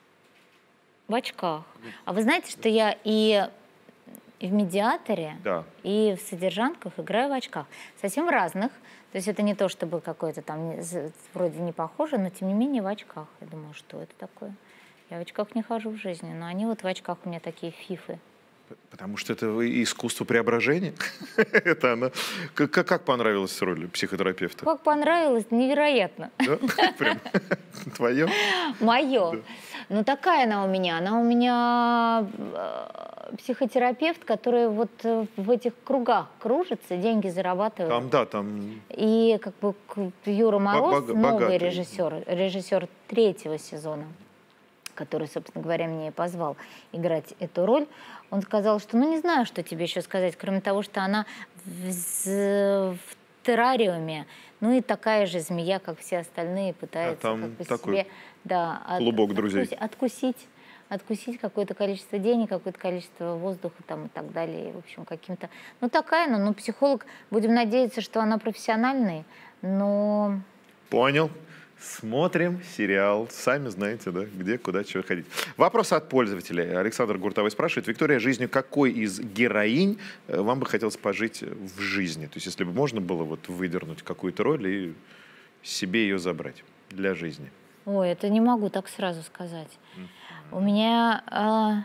В очках. А вы знаете, что я и и в «Медиаторе», Да. и в «Содержанках» играю в очках. Совсем разных. То есть это не то, чтобы какое-то там не- з- вроде не похоже, но тем не менее в очках. Я думаю, что это такое? Я в очках не хожу в жизни, но они вот в очках у меня такие фифы. Потому что это искусство преображения. Это она. Как, как- как понравилась роль психотерапевта? Как понравилось, невероятно. Да? Прям твое? Мое. Ну, такая она у меня. Она у меня э, психотерапевт, который вот э, в этих кругах кружится, деньги зарабатывает. Там, да, там. И как бы к- Юра Мороз, бога- новый богатый. режиссер, режиссер третьего сезона, который, собственно говоря, меня и позвал играть эту роль, он сказал, что ну не знаю, что тебе еще сказать, кроме того, что она в, з- в террариуме, ну и такая же змея, как все остальные, пытается там как бы такой себе да, от- клубок друзей. откуси- откусить, откусить какое-то количество денег, какое-то количество воздуха там и так далее. И, в общем, каким-то... Ну такая она, ну психолог, будем надеяться, что она профессиональный, но... Понял. Смотрим сериал. Сами знаете, да, где, куда, чего ходить. Вопрос от пользователей. Александр Гуртовой спрашивает. Виктория, жизнью какой из героинь э, вам бы хотелось пожить в жизни? То есть, если бы можно было вот выдернуть какую-то роль и себе ее забрать для жизни. Ой, это не могу так сразу сказать. У меня а,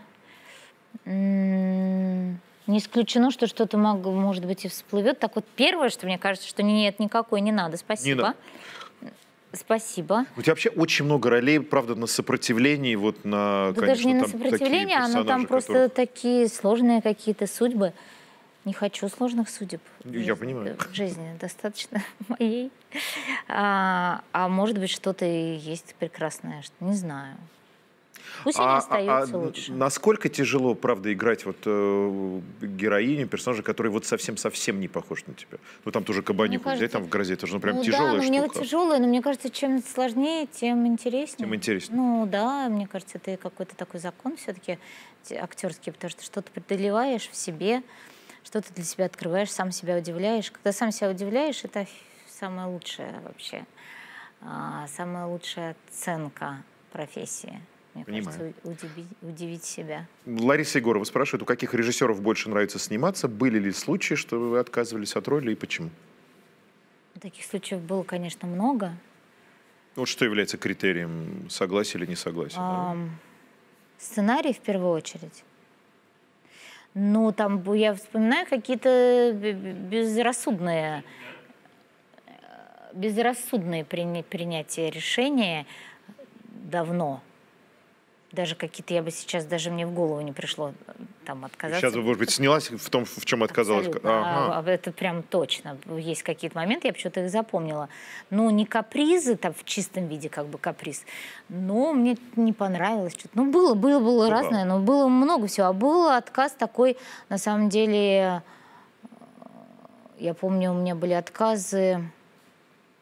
м, не исключено, что что-то могло, может быть, и всплывет. Так вот, первое, что мне кажется, что нет, никакой не надо. Спасибо. надо. Спасибо. У тебя вообще очень много ролей, правда, на сопротивлении, вот на, Да конечно, даже не на там такие сопротивление, оно там персонажи, просто которых- такие сложные какие-то судьбы. Не хочу сложных судеб. в Я жизни, понимаю. В жизни достаточно моей. А, а может быть, что-то и есть прекрасное, что не знаю. Пусть и не А- а- остается а лучше. насколько тяжело, правда, играть вот э, героиню, персонажа, который вот совсем-совсем не похож на тебя? Ну, там тоже кабаниху Мне взять кажется, там в грозе, это же ну, прям ну, тяжелая да, но мне вот штука. тяжелое, но мне кажется, чем сложнее, тем интереснее. Тем интереснее. Ну да, мне кажется, это какой-то такой закон все-таки актерский, потому что что-то преодолеваешь в себе, что-то для себя открываешь, сам себя удивляешь. Когда сам себя удивляешь, это ф- самое лучшее вообще, а, самая лучшая оценка профессии. Мне Понимаю. кажется, у- удивить, удивить себя. Лариса Егорова спрашивает, у каких режиссеров больше нравится сниматься? Были ли случаи, что вы отказывались от роли и почему? Таких случаев было, конечно, много. Вот что является критерием согласия или несогласия? Ам, Сценарий в первую очередь. Ну, там бу- я вспоминаю какие-то бе- бе- безрассудные, э, безрассудные прини- принятия решения давно. Даже какие-то, я бы сейчас, даже мне в голову не пришло э, там отказаться. Сейчас, может быть, снялась в том, в чем отказалась? Абсолютно. Ага. А, а это прям точно. Есть какие-то моменты, я почему-то их запомнила. Ну, не капризы, там, в чистом виде как бы каприз, но мне не понравилось что-то. Ну, было, было, было Ну, разное, да. но было много всего. А был отказ такой, на самом деле, э, я помню, у меня были отказы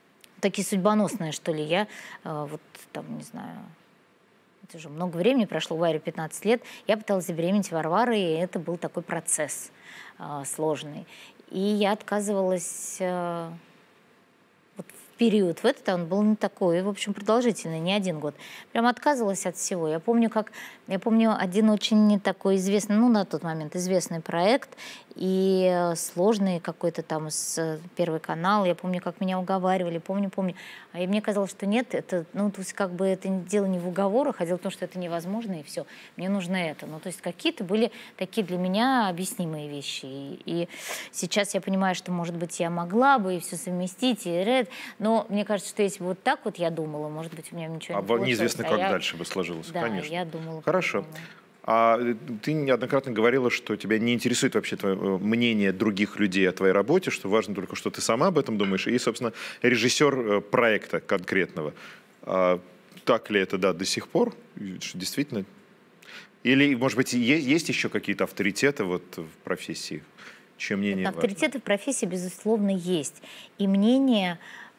такие судьбоносные, что ли. Я э, вот там, не знаю, это уже много времени прошло, Варе пятнадцать лет, я пыталась забеременеть Варварой, и это был такой процесс э, сложный. И я отказывалась... Э, вот в период в этот, он был не такой, в общем, продолжительный, не один год. Прям отказывалась от всего. Я помню, как... Я помню один очень такой известный, ну, на тот момент известный проект, и сложный какой-то там с Первый канал. Я помню, как меня уговаривали, помню, помню. А мне казалось, что нет, это, ну, то есть как бы это дело не в уговорах, а дело в том, что это невозможно, и все. Мне нужно это. Ну, то есть какие-то были такие для меня объяснимые вещи. И, и сейчас я понимаю, что, может быть, я могла бы и все совместить, и это, но мне кажется, что если бы вот так вот я думала, может быть, у меня ничего а не получилось. Неизвестно, а как я... дальше бы сложилось, да, конечно. я думала. Хорошо. А ты неоднократно говорила, что тебя не интересует вообще твое мнение других людей о твоей работе, что важно только, что ты сама об этом думаешь, и, собственно, режиссер проекта конкретного. А так ли это, да, до сих пор? Что действительно? Или, может быть, есть еще какие-то авторитеты вот в профессии, чье мнение важно? Авторитеты в профессии, безусловно, есть. И мнение...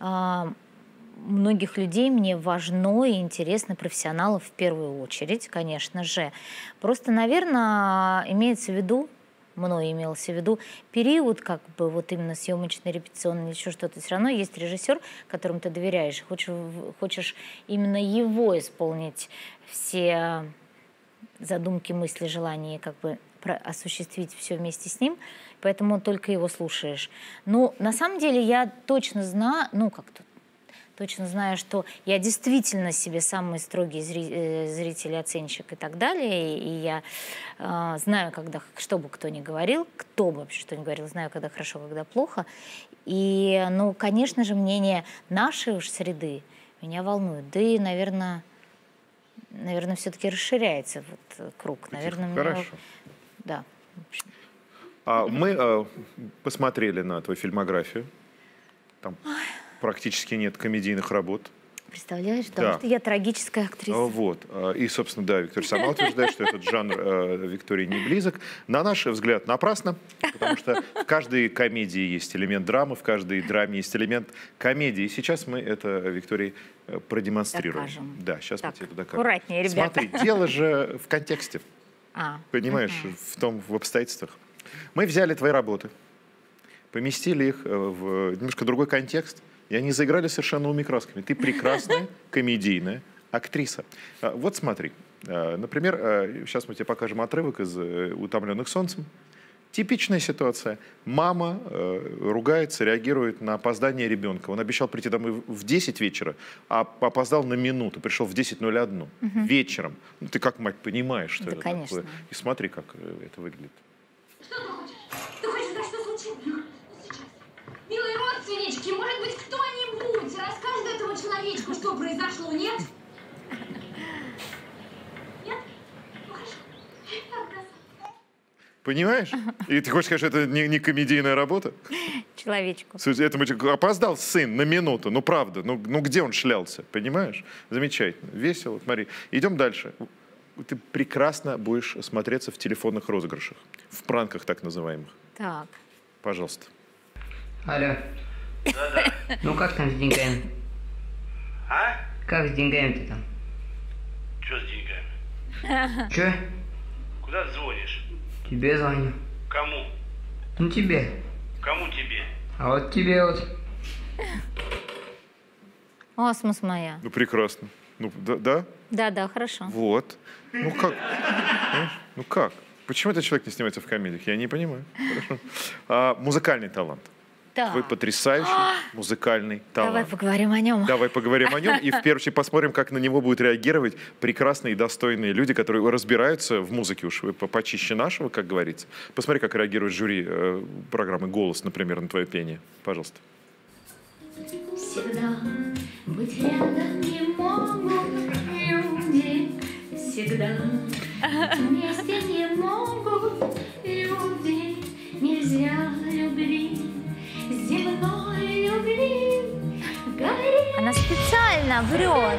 многих людей мне важно и интересно, профессионалов в первую очередь, конечно же. Просто, наверное, имеется в виду, мной имелся в виду, период, как бы, вот именно съемочный, репетиционный, еще что-то. Все равно есть режиссер, которому ты доверяешь, хочешь, хочешь именно его исполнить все задумки, мысли, желания, как бы осуществить все вместе с ним, поэтому только его слушаешь. Но на самом деле я точно знаю, ну как-то, точно знаю, что я действительно себе самый строгий зритель, оценщик и так далее. И я э, знаю, когда, что бы кто ни говорил, кто бы вообще что ни говорил, знаю, когда хорошо, когда плохо. И, ну, конечно же, мнение нашей уж среды меня волнует. Да и, наверное, наверное все-таки расширяется вот круг. Наверное, хорошо. Меня... Да. А мы э, посмотрели на твою фильмографию. Там... практически нет комедийных работ. Представляешь, потому да. что я трагическая актриса. Вот. И, собственно, да, Виктория сама утверждает, что этот жанр э, Виктории не близок. На наш взгляд, напрасно, потому что в каждой комедии есть элемент драмы, в каждой драме есть элемент комедии. И сейчас мы это Виктории продемонстрируем. Докажем. Да, сейчас так, мы тебе это докажем. Аккуратнее, ребята. Смотри, дело же в контексте. А, понимаешь, угу. в том, в обстоятельствах. Мы взяли твои работы, поместили их в немножко другой контекст, и они заиграли совершенно новыми красками. Ты прекрасная комедийная актриса. Вот смотри. Например, сейчас мы тебе покажем отрывок из «Утомленных солнцем». Типичная ситуация. Мама ругается, реагирует на опоздание ребенка. Он обещал прийти домой в десять вечера, а опоздал на минуту. Пришел в десять ноль один угу. вечером. Ну, ты как мать понимаешь, что да, это конечно. такое. И смотри, как это выглядит. Что ты хочешь? Ты хочешь знать, что случилось? Сейчас. Милые родственнички, может быть, кто-нибудь расскажет этому человечку, что произошло, нет? Нет? Ну, хорошо. Понимаешь? И ты хочешь сказать, что это не, не комедийная работа? Человечку. Этому опоздал сын на минуту, ну правда, ну, ну где он шлялся, понимаешь? Замечательно, весело, смотри. Идем дальше. Ты прекрасно будешь смотреться в телефонных розыгрышах, в пранках так называемых. Так. Пожалуйста. Алло. Да-да. Ну как там с деньгами? А? Как с деньгами-то там? Че с деньгами? Че? Куда ты звонишь? Тебе звоню. Кому? Ну тебе. Кому тебе? А вот тебе вот. Асмус моя. Ну прекрасно. Ну да? Да, да, да, хорошо. Вот. Ну как? Ну как? Почему этот человек не снимается в комедиях? Я не понимаю. Хорошо. А, музыкальный талант. Да. Твой потрясающий музыкальный талант. Давай поговорим о нем. Давай поговорим о нем. И в первую очередь посмотрим, как на него будут реагировать прекрасные и достойные люди, которые разбираются в музыке уж почище нашего, как говорится. Посмотри, как реагирует жюри э, программы «Голос», например, на твое пение. Пожалуйста. Всегда быть рядом не могут люди. Всегда вместе не могут люди. Нельзя любви, земной любви. Она специально врет.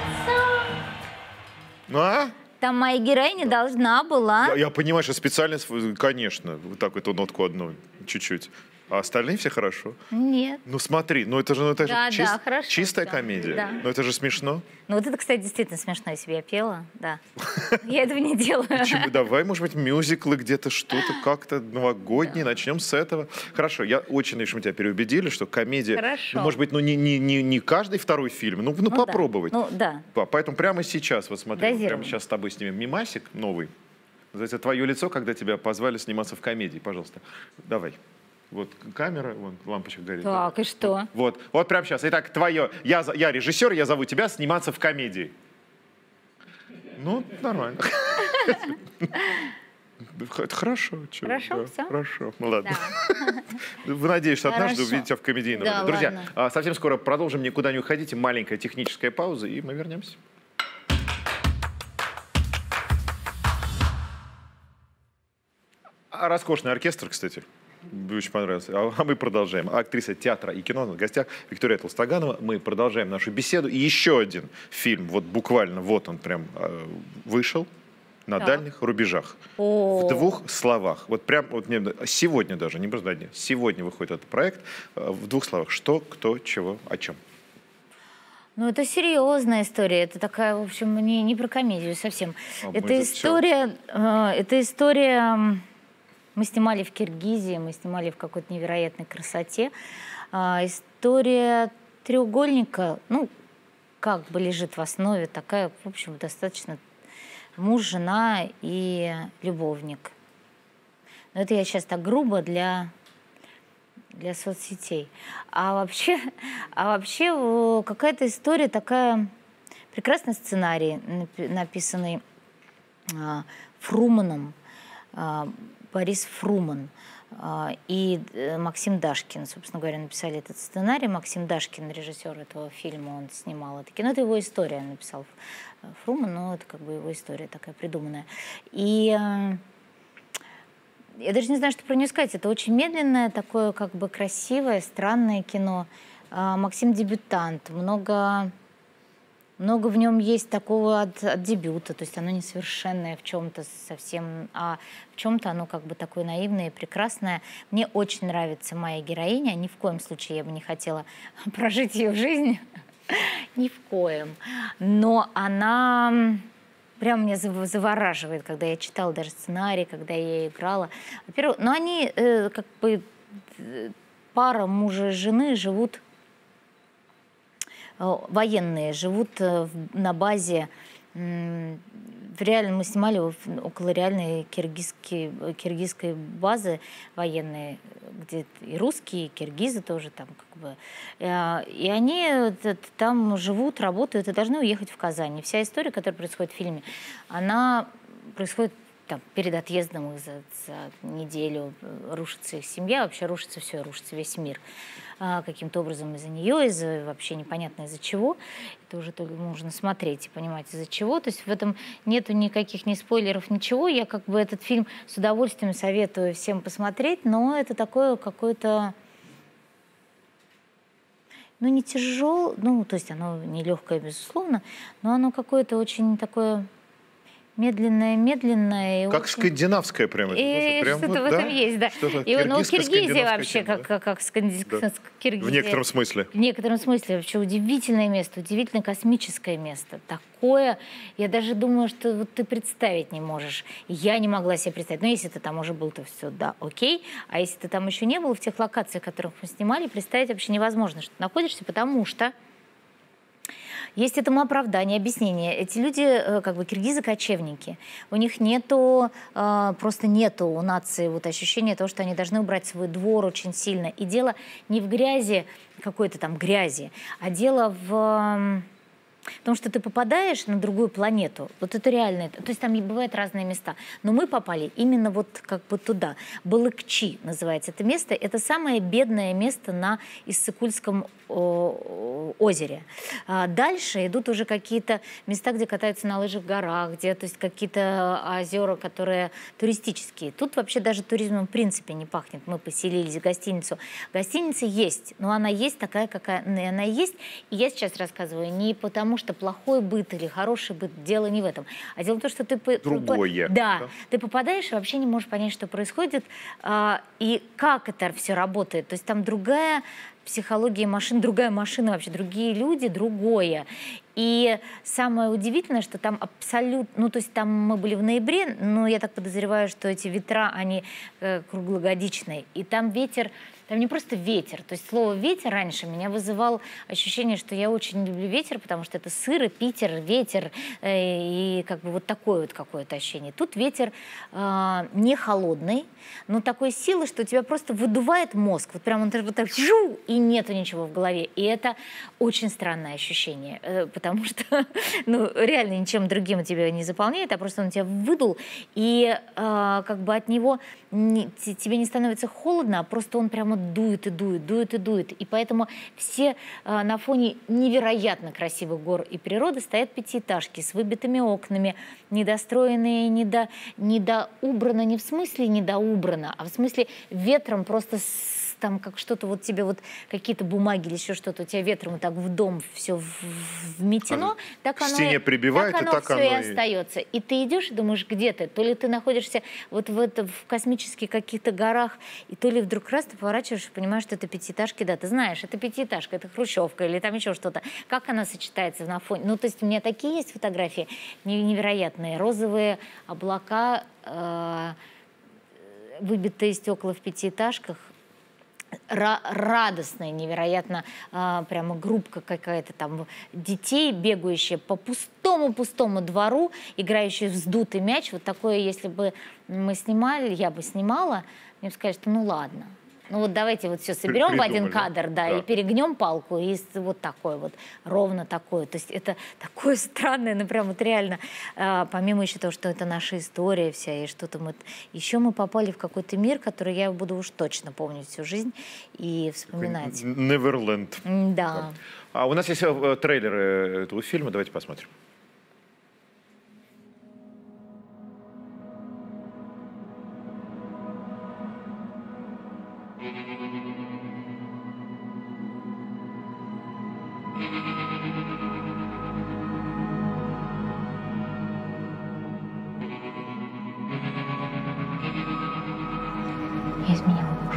Ну а? Там моя героиня должна была. Я, я понимаю, что специально, конечно, вот так эту нотку одну, чуть-чуть. А остальные все хорошо? Нет. Ну смотри, ну это же, ну, это Да, же да, чис- хорошо, чистая да, комедия. да. Ну это же смешно. Ну вот это, кстати, действительно смешно, если бы я пела, да. Я этого не делаю. Почему? Давай, может быть, мюзиклы где-то, что-то как-то новогоднее, начнем с этого. Хорошо, я очень надеюсь, что мы тебя переубедили, что комедия, Хорошо. ну, может быть, ну не, не, не, не каждый второй фильм, ну, ну, Ну да, попробовать. ну да. Да, поэтому прямо сейчас, вот смотри, вот прямо Дозировано. сейчас с тобой снимем мимасик новый. Называется «Твое лицо», когда тебя позвали сниматься в комедии. Пожалуйста, давай. Вот камера, вон, лампочка горит. Так, и что? Вот, вот прямо сейчас. Итак, твое. Я, за- я режиссер, я зову тебя сниматься в комедии. Ну, нормально. Это хорошо. чё, Хорошо, да, всё? Хорошо, ну ладно. Да. Вы надеюсь, что однажды Хорошо. увидите тебя в комедийном. Да, Друзья, ладно. а, совсем скоро продолжим, никуда не уходите. Маленькая техническая пауза, и мы вернемся. А роскошный оркестр, кстати. Мне очень понравился. А а мы продолжаем. Актриса театра и кино, на гостях Виктория Толстоганова. Мы продолжаем нашу беседу. И еще один фильм, вот буквально, вот он прям э, вышел на Так. дальних рубежах. О. В двух словах. Вот прям вот мне сегодня даже, не просто на дне, сегодня выходит этот проект. Э, В двух словах. Что, кто, чего, о чем. Ну, это серьезная история. Это такая, в общем, не, не про комедию совсем. А мы это тут история... э, это история... м, Мы снимали в Киргизии, мы снимали в какой-то невероятной красоте. А, история треугольника, ну, как бы лежит в основе, такая, в общем, достаточно муж, жена и любовник. Но это я сейчас так грубо для, для соцсетей. А вообще, а вообще э, какая-то история такая, прекрасный сценарий, напи- написанный а, Фруманом, а, Борис Фруман а, и э, Максим Дашкин, собственно говоря, написали этот сценарий. Максим Дашкин, режиссер этого фильма, он снимал это кино. Это его история, написал Фруман, но это как бы его история такая придуманная. И э, я даже не знаю, что про нее сказать. Это очень медленное, такое как бы красивое, странное кино. А, Максим дебютант, много... Много в нем есть такого от, от дебюта, то есть оно несовершенное в чем-то совсем, а в чем-то оно как бы такое наивное и прекрасное. Мне очень нравится моя героиня, ни в коем случае я бы не хотела прожить ее жизнь, ни в коем. Но она прям меня зав- завораживает, когда я читала даже сценарий, когда я ее играла. Во-первых, ну они э, как бы э, пара мужа и жены живут... Военные живут э, в- на базе, м, в реально, мы снимали в- около реальной киргизской, киргизской базы военной, где и русские, и киргизы тоже там как бы. Э, И они э, т- там живут, работают и должны уехать в Казань. И вся история, которая происходит в фильме, она происходит там, перед отъездом их за, за неделю. Рушится их семья, вообще рушится все, рушится весь мир. А, каким-то образом из-за нее, из-за вообще непонятно из-за чего. Это уже только нужно смотреть и понимать, из-за чего. То есть в этом нету никаких ни спойлеров, ничего. Я как бы этот фильм с удовольствием советую всем посмотреть, но это такое какое-то... Ну, не тяжелое, ну, то есть оно не легкое, безусловно, но оно какое-то очень такое... Медленное, медленное. и Как очень- скандинавское прямо. И Прям что-то вот, в этом да? есть, да. Что-то И, ну, Киргизия киргизско-скандинавская вообще, тема, как, да? как, как сканди- Да. с- Киргизия. В некотором смысле. В некотором смысле вообще удивительное место, удивительное космическое место. Такое, я даже думаю, что вот ты представить не можешь. Я не могла себе представить. Но если ты там уже был, то все, да, окей. А если ты там еще не был, в тех локациях, которых мы снимали, представить вообще невозможно, что ты находишься, потому что есть этому оправдание, объяснение. Эти люди, э, как бы, киргизы-кочевники. У них нету, э, просто нету у нации вот ощущения того, что они должны убрать свой двор очень сильно. И дело не в грязи, какой-то там грязи, а дело в... м, Потому что ты попадаешь на другую планету, вот это реально, то есть там и бывают разные места, но мы попали именно вот как бы туда. Балыкчи называется это место, это самое бедное место на Иссык-Кульском о, озере. А дальше идут уже какие-то места, где катаются на лыжах в горах, где, то есть какие-то озера, которые туристические. Тут вообще даже туризмом в принципе не пахнет. Мы поселились в гостиницу. Гостиница есть, но она есть такая, какая она есть. И я сейчас рассказываю не потому, потому что плохой быт или хороший быт, дело не в этом. А дело в том, что ты... Другое. Да, да, ты попадаешь и вообще не можешь понять, что происходит, а, и как это все работает. То есть там другая психология машин, другая машина вообще, другие люди, другое. И самое удивительное, что там абсолютно... Ну, то есть там мы были в ноябре, но я так подозреваю, что эти ветра, они э, круглогодичные. И там ветер... Там не просто ветер. То есть слово «ветер» раньше меня вызывало ощущение, что я очень люблю ветер, потому что это сыро, Питер, ветер, э, и как бы вот такое вот какое-то ощущение. Тут ветер э, не холодный, но такой силы, что у тебя просто выдувает мозг. Вот прям он вот так, жу, и нету ничего в голове. И это очень странное ощущение, э, потому что ну, реально ничем другим тебя не заполняет, а просто он тебя выдул, и э, как бы от него не, тебе не становится холодно, а просто он прямо дует и дует, дует и дует. И поэтому все э, на фоне невероятно красивых гор и природы стоят пятиэтажки с выбитыми окнами, недостроенные, недо, недоубрано, не в смысле недоубрано, а в смысле ветром просто с, там как что-то вот тебе вот какие-то бумаги или еще что-то, у тебя ветром вот так в дом все вметено, а так к оно, стене и, прибивает, так оно и так все оно и и... остается. И ты идешь и думаешь, где ты? То ли ты находишься вот в, это, в космических каких-то горах, и то ли вдруг раз ты поворачиваешь и понимаешь, что это пятиэтажки, да, ты знаешь, это пятиэтажка, это хрущевка или там еще что-то. Как она сочетается на фоне? Ну, то есть у меня такие есть фотографии невероятные. Розовые облака, э, выбитые стекла в пятиэтажках, радостная, невероятно, а, прямо группка какая-то там детей, бегающая по пустому-пустому двору, играющая в вздутый мяч. Вот такое, если бы мы снимали, я бы снимала, мне бы сказали, что ну ладно. Ну вот давайте вот все соберем Придумали, в один кадр, да, да, и перегнем палку, и вот такое вот, ровно такое. То есть это такое странное, ну прям вот реально, а, помимо еще того, что это наша история вся, и что-то мы... Еще мы попали в какой-то мир, который я буду уж точно помнить всю жизнь и вспоминать. Неверленд. Да. А у нас есть э, трейлер э, этого фильма, давайте посмотрим. Я изменила мужа.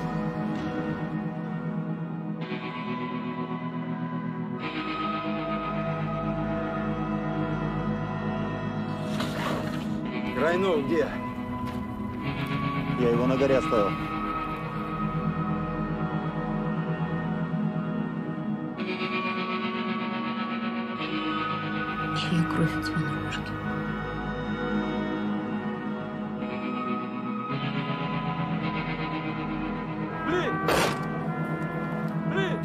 Крайнов где? Я его на горе оставил. Чья кровь у тебя на ложке? Блин! Блин!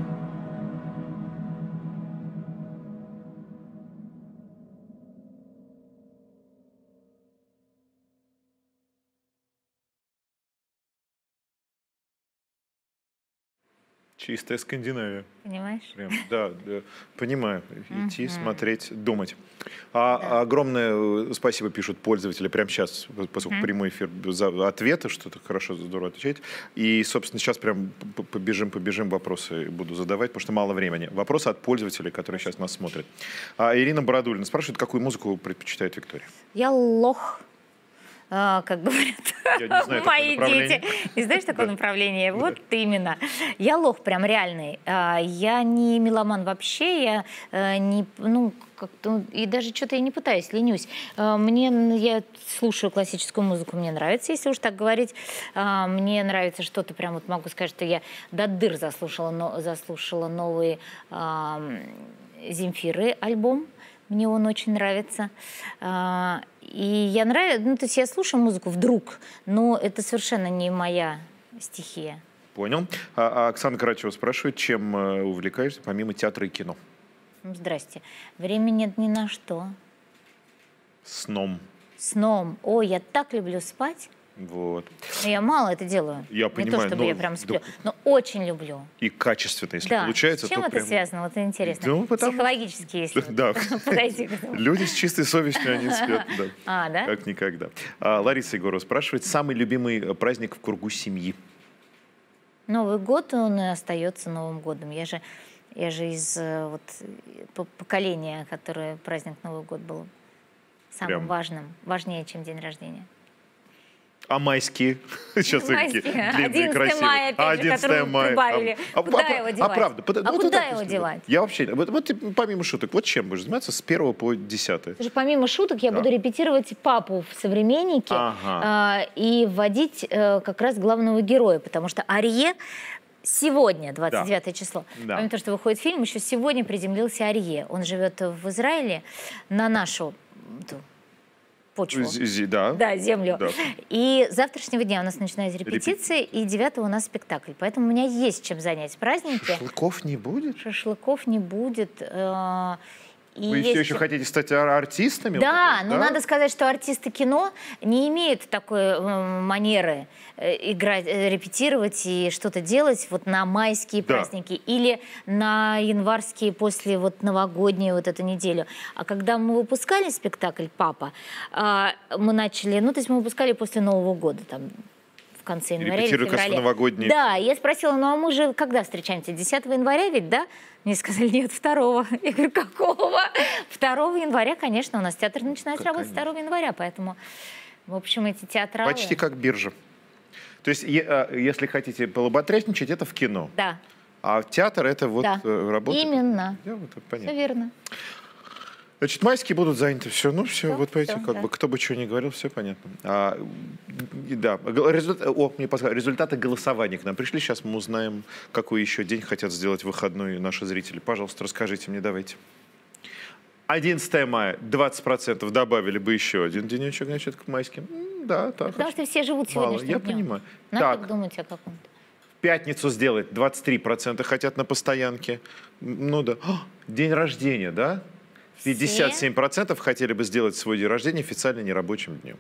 Чистая Скандинавия. Понимаешь? Прям, да, да, понимаю. Идти, Мгм. смотреть, думать. А, Да. Огромное спасибо пишут пользователи прямо сейчас, поскольку Мгм. прямой эфир, за ответы, что-то хорошо, здорово отвечаете. И, собственно, сейчас прям п- побежим, побежим вопросы буду задавать, потому что мало времени. Вопросы от пользователей, которые сейчас нас смотрят. А Ирина Бородулина спрашивает, какую музыку предпочитает Виктория? Я лох. А, как говорят Я не знаю такое мои направление. дети. Не знаешь такое Да. направление? Вот именно. Я лох прям реальный. А, Я не меломан вообще, я э, не, ну, как-то, и даже что-то я не пытаюсь, ленюсь. А, Мне, я слушаю классическую музыку, мне нравится, если уж так говорить. А, Мне нравится что-то, прям вот могу сказать, что я до дыр заслушала, но, заслушала новый а, Земфиры альбом. Мне он очень нравится. А, И я нравится, ну, то есть я слушаю музыку вдруг, но это совершенно не моя стихия. Понял. А, а Оксана Карачева спрашивает, чем э, увлекаешься помимо театра и кино? Ну, здрасте. Времени нет ни на что. Сном. Сном. Ой, я так люблю спать. Вот. Но я мало это делаю. Я Не понимаю, то, чтобы но- я прям сплю, да. но очень люблю. И качественно, если Да. получается, С чем то это прям... связано? Вот интересно. Ну, потому- Психологически, если вот Да. подойти к этому. Люди с чистой совестью, они спят, да. А, да? Как никогда. А, Лариса Егорова спрашивает, самый любимый э, праздник в кругу семьи? Новый год, он и остается Новым годом. Я же Я же из э, вот, по- поколения, которое праздник Новый год был самым Прям. важным, важнее, чем день рождения. А майские? Сейчас Майские. такие длинные, одиннадцатое красивые. мая, опять же, который вы мая. прибавили. А, Куда а, его а, девать? А правда? под- А вот куда так его вот. девать? Я вообще, вот, вот ты, помимо шуток, вот чем будешь заниматься с первого по десятое? Слушай, помимо шуток, я Да. буду репетировать папу в «Современнике» Ага. э, и вводить э, как раз главного героя, потому что Арье сегодня, двадцать девятое число, Да. помимо того, что выходит фильм, еще сегодня приземлился Арье. Он живет в Израиле на нашу эту почву. Зи- зи- Да. Да, землю. Да. И с завтрашнего дня у нас начинаются репетиции, и девятого у нас спектакль. Поэтому у меня есть чем занять праздники. Шашлыков не будет? Шашлыков не будет. э, и Вы есть все еще чем- хотите стать ар- артистами? Да, Вот но это, надо сказать, что артисты кино не имеют такой э, манеры э, играть, э, репетировать и что-то делать вот на майские Да. праздники или на январские после вот новогоднюю вот эту неделю. А когда мы выпускали спектакль «Папа», а, мы начали, ну то есть мы выпускали после Нового года, там, в конце января или Репетируя как раз в феврале. новогодние. Да, я спросила, ну а мы же когда встречаемся? десятого января ведь, да? Мне сказали, нет, второго. Я говорю, какого? второго января, конечно, у нас театр начинает Как, работать второго января, поэтому, в общем, эти театралы... Почти как биржа. То есть, е- а, если хотите полоботрясничать, это в кино. Да, А театр это вот да, э, работа. именно, Я вот это все понятно. верно. Значит, майские будут заняты, все, ну все, Всё, вот по этим, всё, как да. бы, кто бы что ни говорил, все понятно. А, и да, гол- результа- о, мне подсказали, результаты голосования к нам пришли, сейчас мы узнаем, какой еще день хотят сделать выходной наши зрители. Пожалуйста, расскажите мне, давайте. одиннадцатое мая, двадцать процентов добавили бы еще один денечек, значит, к майским. М, Да, так. Потому что все живут Мало, сегодняшним я днем. понимаю. Надо Так. думать о каком-то. В пятницу сделать двадцать три процента хотят на постоянке. М, Ну да. О, день рождения, да? пятьдесят семь процентов хотели бы сделать свой день рождения официально нерабочим днем.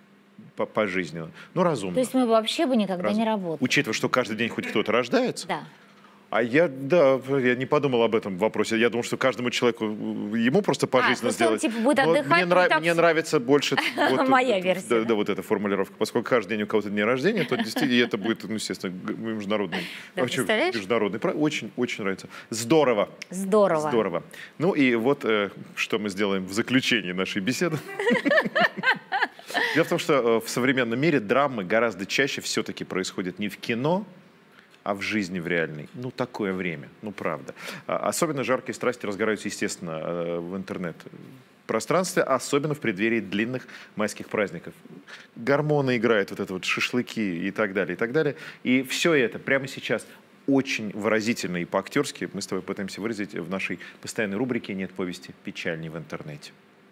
По- Пожизненно. Ну, разумно. То есть мы вообще бы никогда Разумно. не работали. Учитывая, что каждый день хоть кто-то рождается. Да. А я, да, я не подумал об этом вопросе. Я думал, что каждому человеку, ему просто пожизненно просто он, сделать. типа, будет Но отдыхать, мне, нрав- будет так мне всё. нравится больше вот, Моя вот, версия, Да, да. да, вот эта формулировка. Поскольку каждый день у кого-то день рождения, то действительно это будет, ну, естественно, г- международный. Да, Вообще, представляешь? международный. пра- Очень, очень нравится. Здорово. Здорово. Здорово. Ну и вот э, что мы сделаем в заключении нашей беседы. Дело в том, что э, в современном мире драмы гораздо чаще все-таки происходят не в кино, а в жизни, в реальной. Ну, такое время, ну, правда. А, Особенно жаркие страсти разгораются, естественно, э, в интернет-пространстве, особенно в преддверии длинных майских праздников. Гормоны играют, вот это вот шашлыки и так далее, и так далее. И все это прямо сейчас очень выразительно и по-актерски мы с тобой пытаемся выразить в нашей постоянной рубрике «Нет повести печальней в интернете».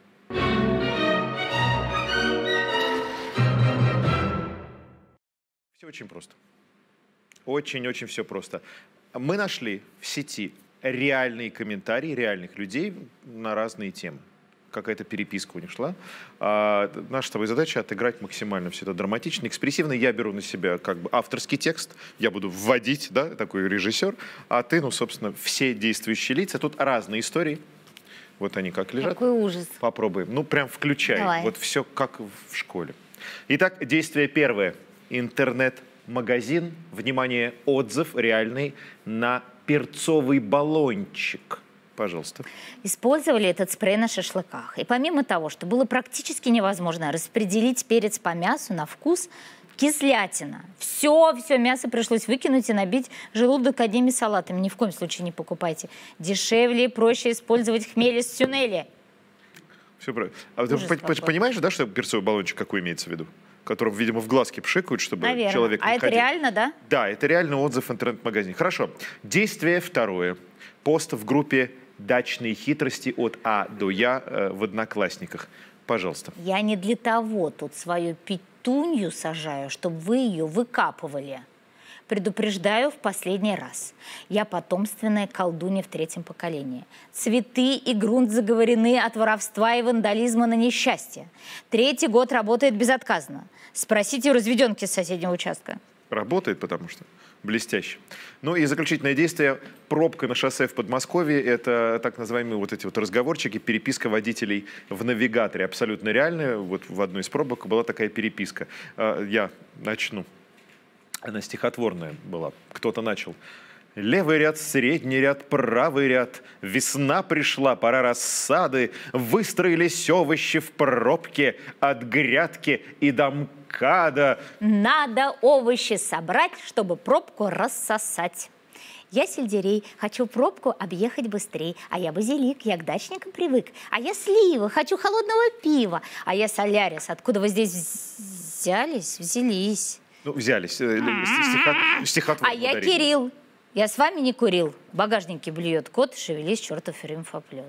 Все очень просто. Очень-очень все просто. Мы нашли в сети реальные комментарии реальных людей на разные темы. Какая-то переписка у них шла. А, наша с тобой задача отыграть максимально все это драматично, экспрессивно. Я беру на себя как бы авторский текст, я буду вводить, да, такой режиссер, а ты, ну, собственно, все действующие лица. Тут разные истории. Вот они как лежат. Какой ужас. Попробуем. Ну, прям включай. Давай. Вот все как в школе. Итак, действие первое. Интернет-магазин. Внимание, отзыв реальный на перцовый баллончик. Пожалуйста. Использовали этот спрей на шашлыках. И помимо того, что было практически невозможно распределить перец по мясу на вкус, кислятина. Все, все мясо пришлось выкинуть и набить желудок одними салатами. Ни в коем случае не покупайте. Дешевле и проще использовать хмель из сюнели. Все правильно. А ты Ужас по- какой. понимаешь, да, что перцовый баллончик какой имеется в виду? Которым, видимо, в глазки пшикают, чтобы Наверное. человек не А это ходил. реально, да? Да, это реальный отзыв в интернет-магазине. Хорошо. Действие второе. Пост в группе «Дачные хитрости» от А до Я э, в Одноклассниках. Пожалуйста. Я не для того тут свою петунью сажаю, чтобы вы ее выкапывали. Предупреждаю в последний раз. Я потомственная колдунья в третьем поколении. Цветы и грунт заговорены от воровства и вандализма на несчастье. Третий год работает безотказно. Спросите у разведенки с соседнего участка. Работает, потому что блестяще. Ну и заключительное действие. Пробка на шоссе в Подмосковье. Это так называемые вот эти вот разговорчики, переписка водителей в навигаторе. Абсолютно реальная. Вот в одной из пробок была такая переписка. А, Я начну. Она стихотворная была. Кто-то начал. Левый ряд, средний ряд, правый ряд. Весна пришла, пора рассады. Выстроились овощи в пробке от грядки и до МКАДа. Надо овощи собрать, чтобы пробку рассосать. Я сельдерей, хочу пробку объехать быстрее. А я базилик, я к дачникам привык. А я сливы, хочу холодного пива. А я солярис, откуда вы здесь взялись, взялись? Ну, взялись. э, стихот- Стихотвор А я подарили. Кирилл. Я с вами не курил. В багажнике блюет кот, шевелись, чертов рифмоплет.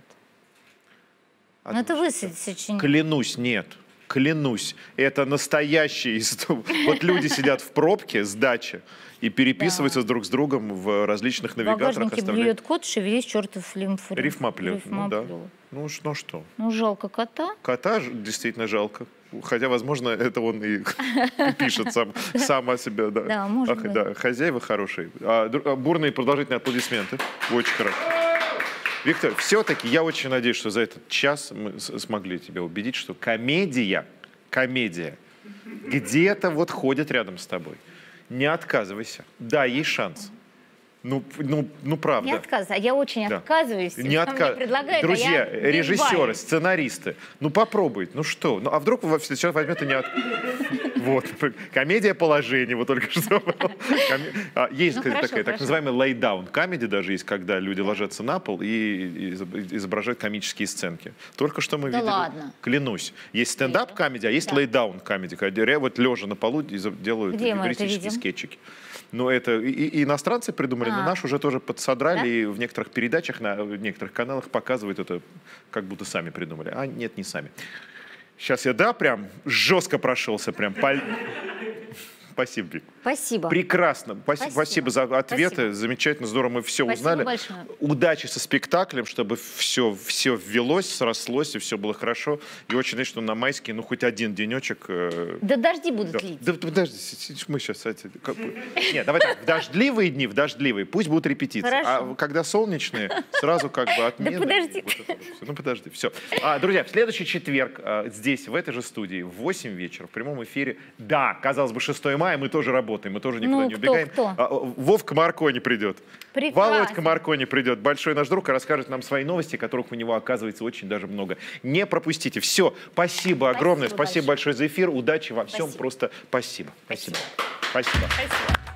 Ну это вы сочиняете. Клянусь, нет. Клянусь. Это настоящий. Вот люди сидят в пробке с дачи и переписываются друг с другом в различных В навигаторах. багажнике оставляют. блюет кот, шевелись, чертов лимф... Рифмоплет. Ну да. рифмоплет. Ну ш- ну что? Ну жалко кота. Кота ж- действительно жалко. Хотя, возможно, это он и и пишет сам, сам о себе. Да, Да, может Ах, быть. да, хозяева хорошие. А, дру- а, бурные продолжительные аплодисменты. Очень хорошо. Виктор, все-таки я очень надеюсь, что за этот час мы с- смогли тебя убедить, что комедия, комедия где-то вот ходит рядом с тобой. Не отказывайся. Да, есть шанс. Ну, ну, ну правда. Не отказываюсь, а я очень Да. отказываюсь. Не Кто отка- мне предлагает, Друзья, а я режиссеры, биваюсь. сценаристы, ну попробуйте, ну что? Ну а вдруг вы сейчас возьмете не от... Вот, комедия положения, вот только что. Коме- а, Есть Ну, кстати, хорошо, такая, так хорошо. называемая lay-down комедия даже есть, когда люди ложатся на пол и изоб- изображают комические сценки. Только что мы Да видели. ладно. Клянусь. Есть стендап комедия, а есть Да. lay-down комедия, когда ре- вот лежа на полу изо- делают Где мы это юмористические видим? скетчики. Ну, это и, и иностранцы придумали, но А. наши уже тоже подсодрали, Да? и в некоторых передачах, на в некоторых каналах показывают это, как будто сами придумали. А нет, не сами. Сейчас я, да, прям жестко прошелся, прям по... Спасибо, Вик. Спасибо. Прекрасно. Спасибо, Спасибо. спасибо за ответы. Спасибо. Замечательно, здорово, мы все Спасибо узнали. большое. Удачи со спектаклем, чтобы все, все ввелось, срослось, и все было хорошо. И очень надеюсь, что на майские, ну, хоть один денечек... э, Да дожди будут да, лить. да, подожди, с- с- мы сейчас... Нет, давай так, в дождливые дни, в дождливые, пусть будут репетиции. Хорошо. А когда солнечные, сразу как бы отмены. подожди и вот это вот всё. Ну, подожди, все. А, друзья, в следующий четверг а, здесь, в этой же студии, в восемь вечера, в прямом эфире, да, казалось бы, шестое мая, мы тоже работаем, мы тоже никуда Ну, не кто, убегаем. кто? А, Вовка Маркони придет. Прекрасно. Володька Маркони придет, большой наш друг, и расскажет нам свои новости, которых у него оказывается очень даже много. Не пропустите. Все, спасибо огромное, Спасибо спасибо большое за эфир, удачи во всем, Спасибо. просто спасибо. Спасибо. Спасибо. Спасибо. Спасибо.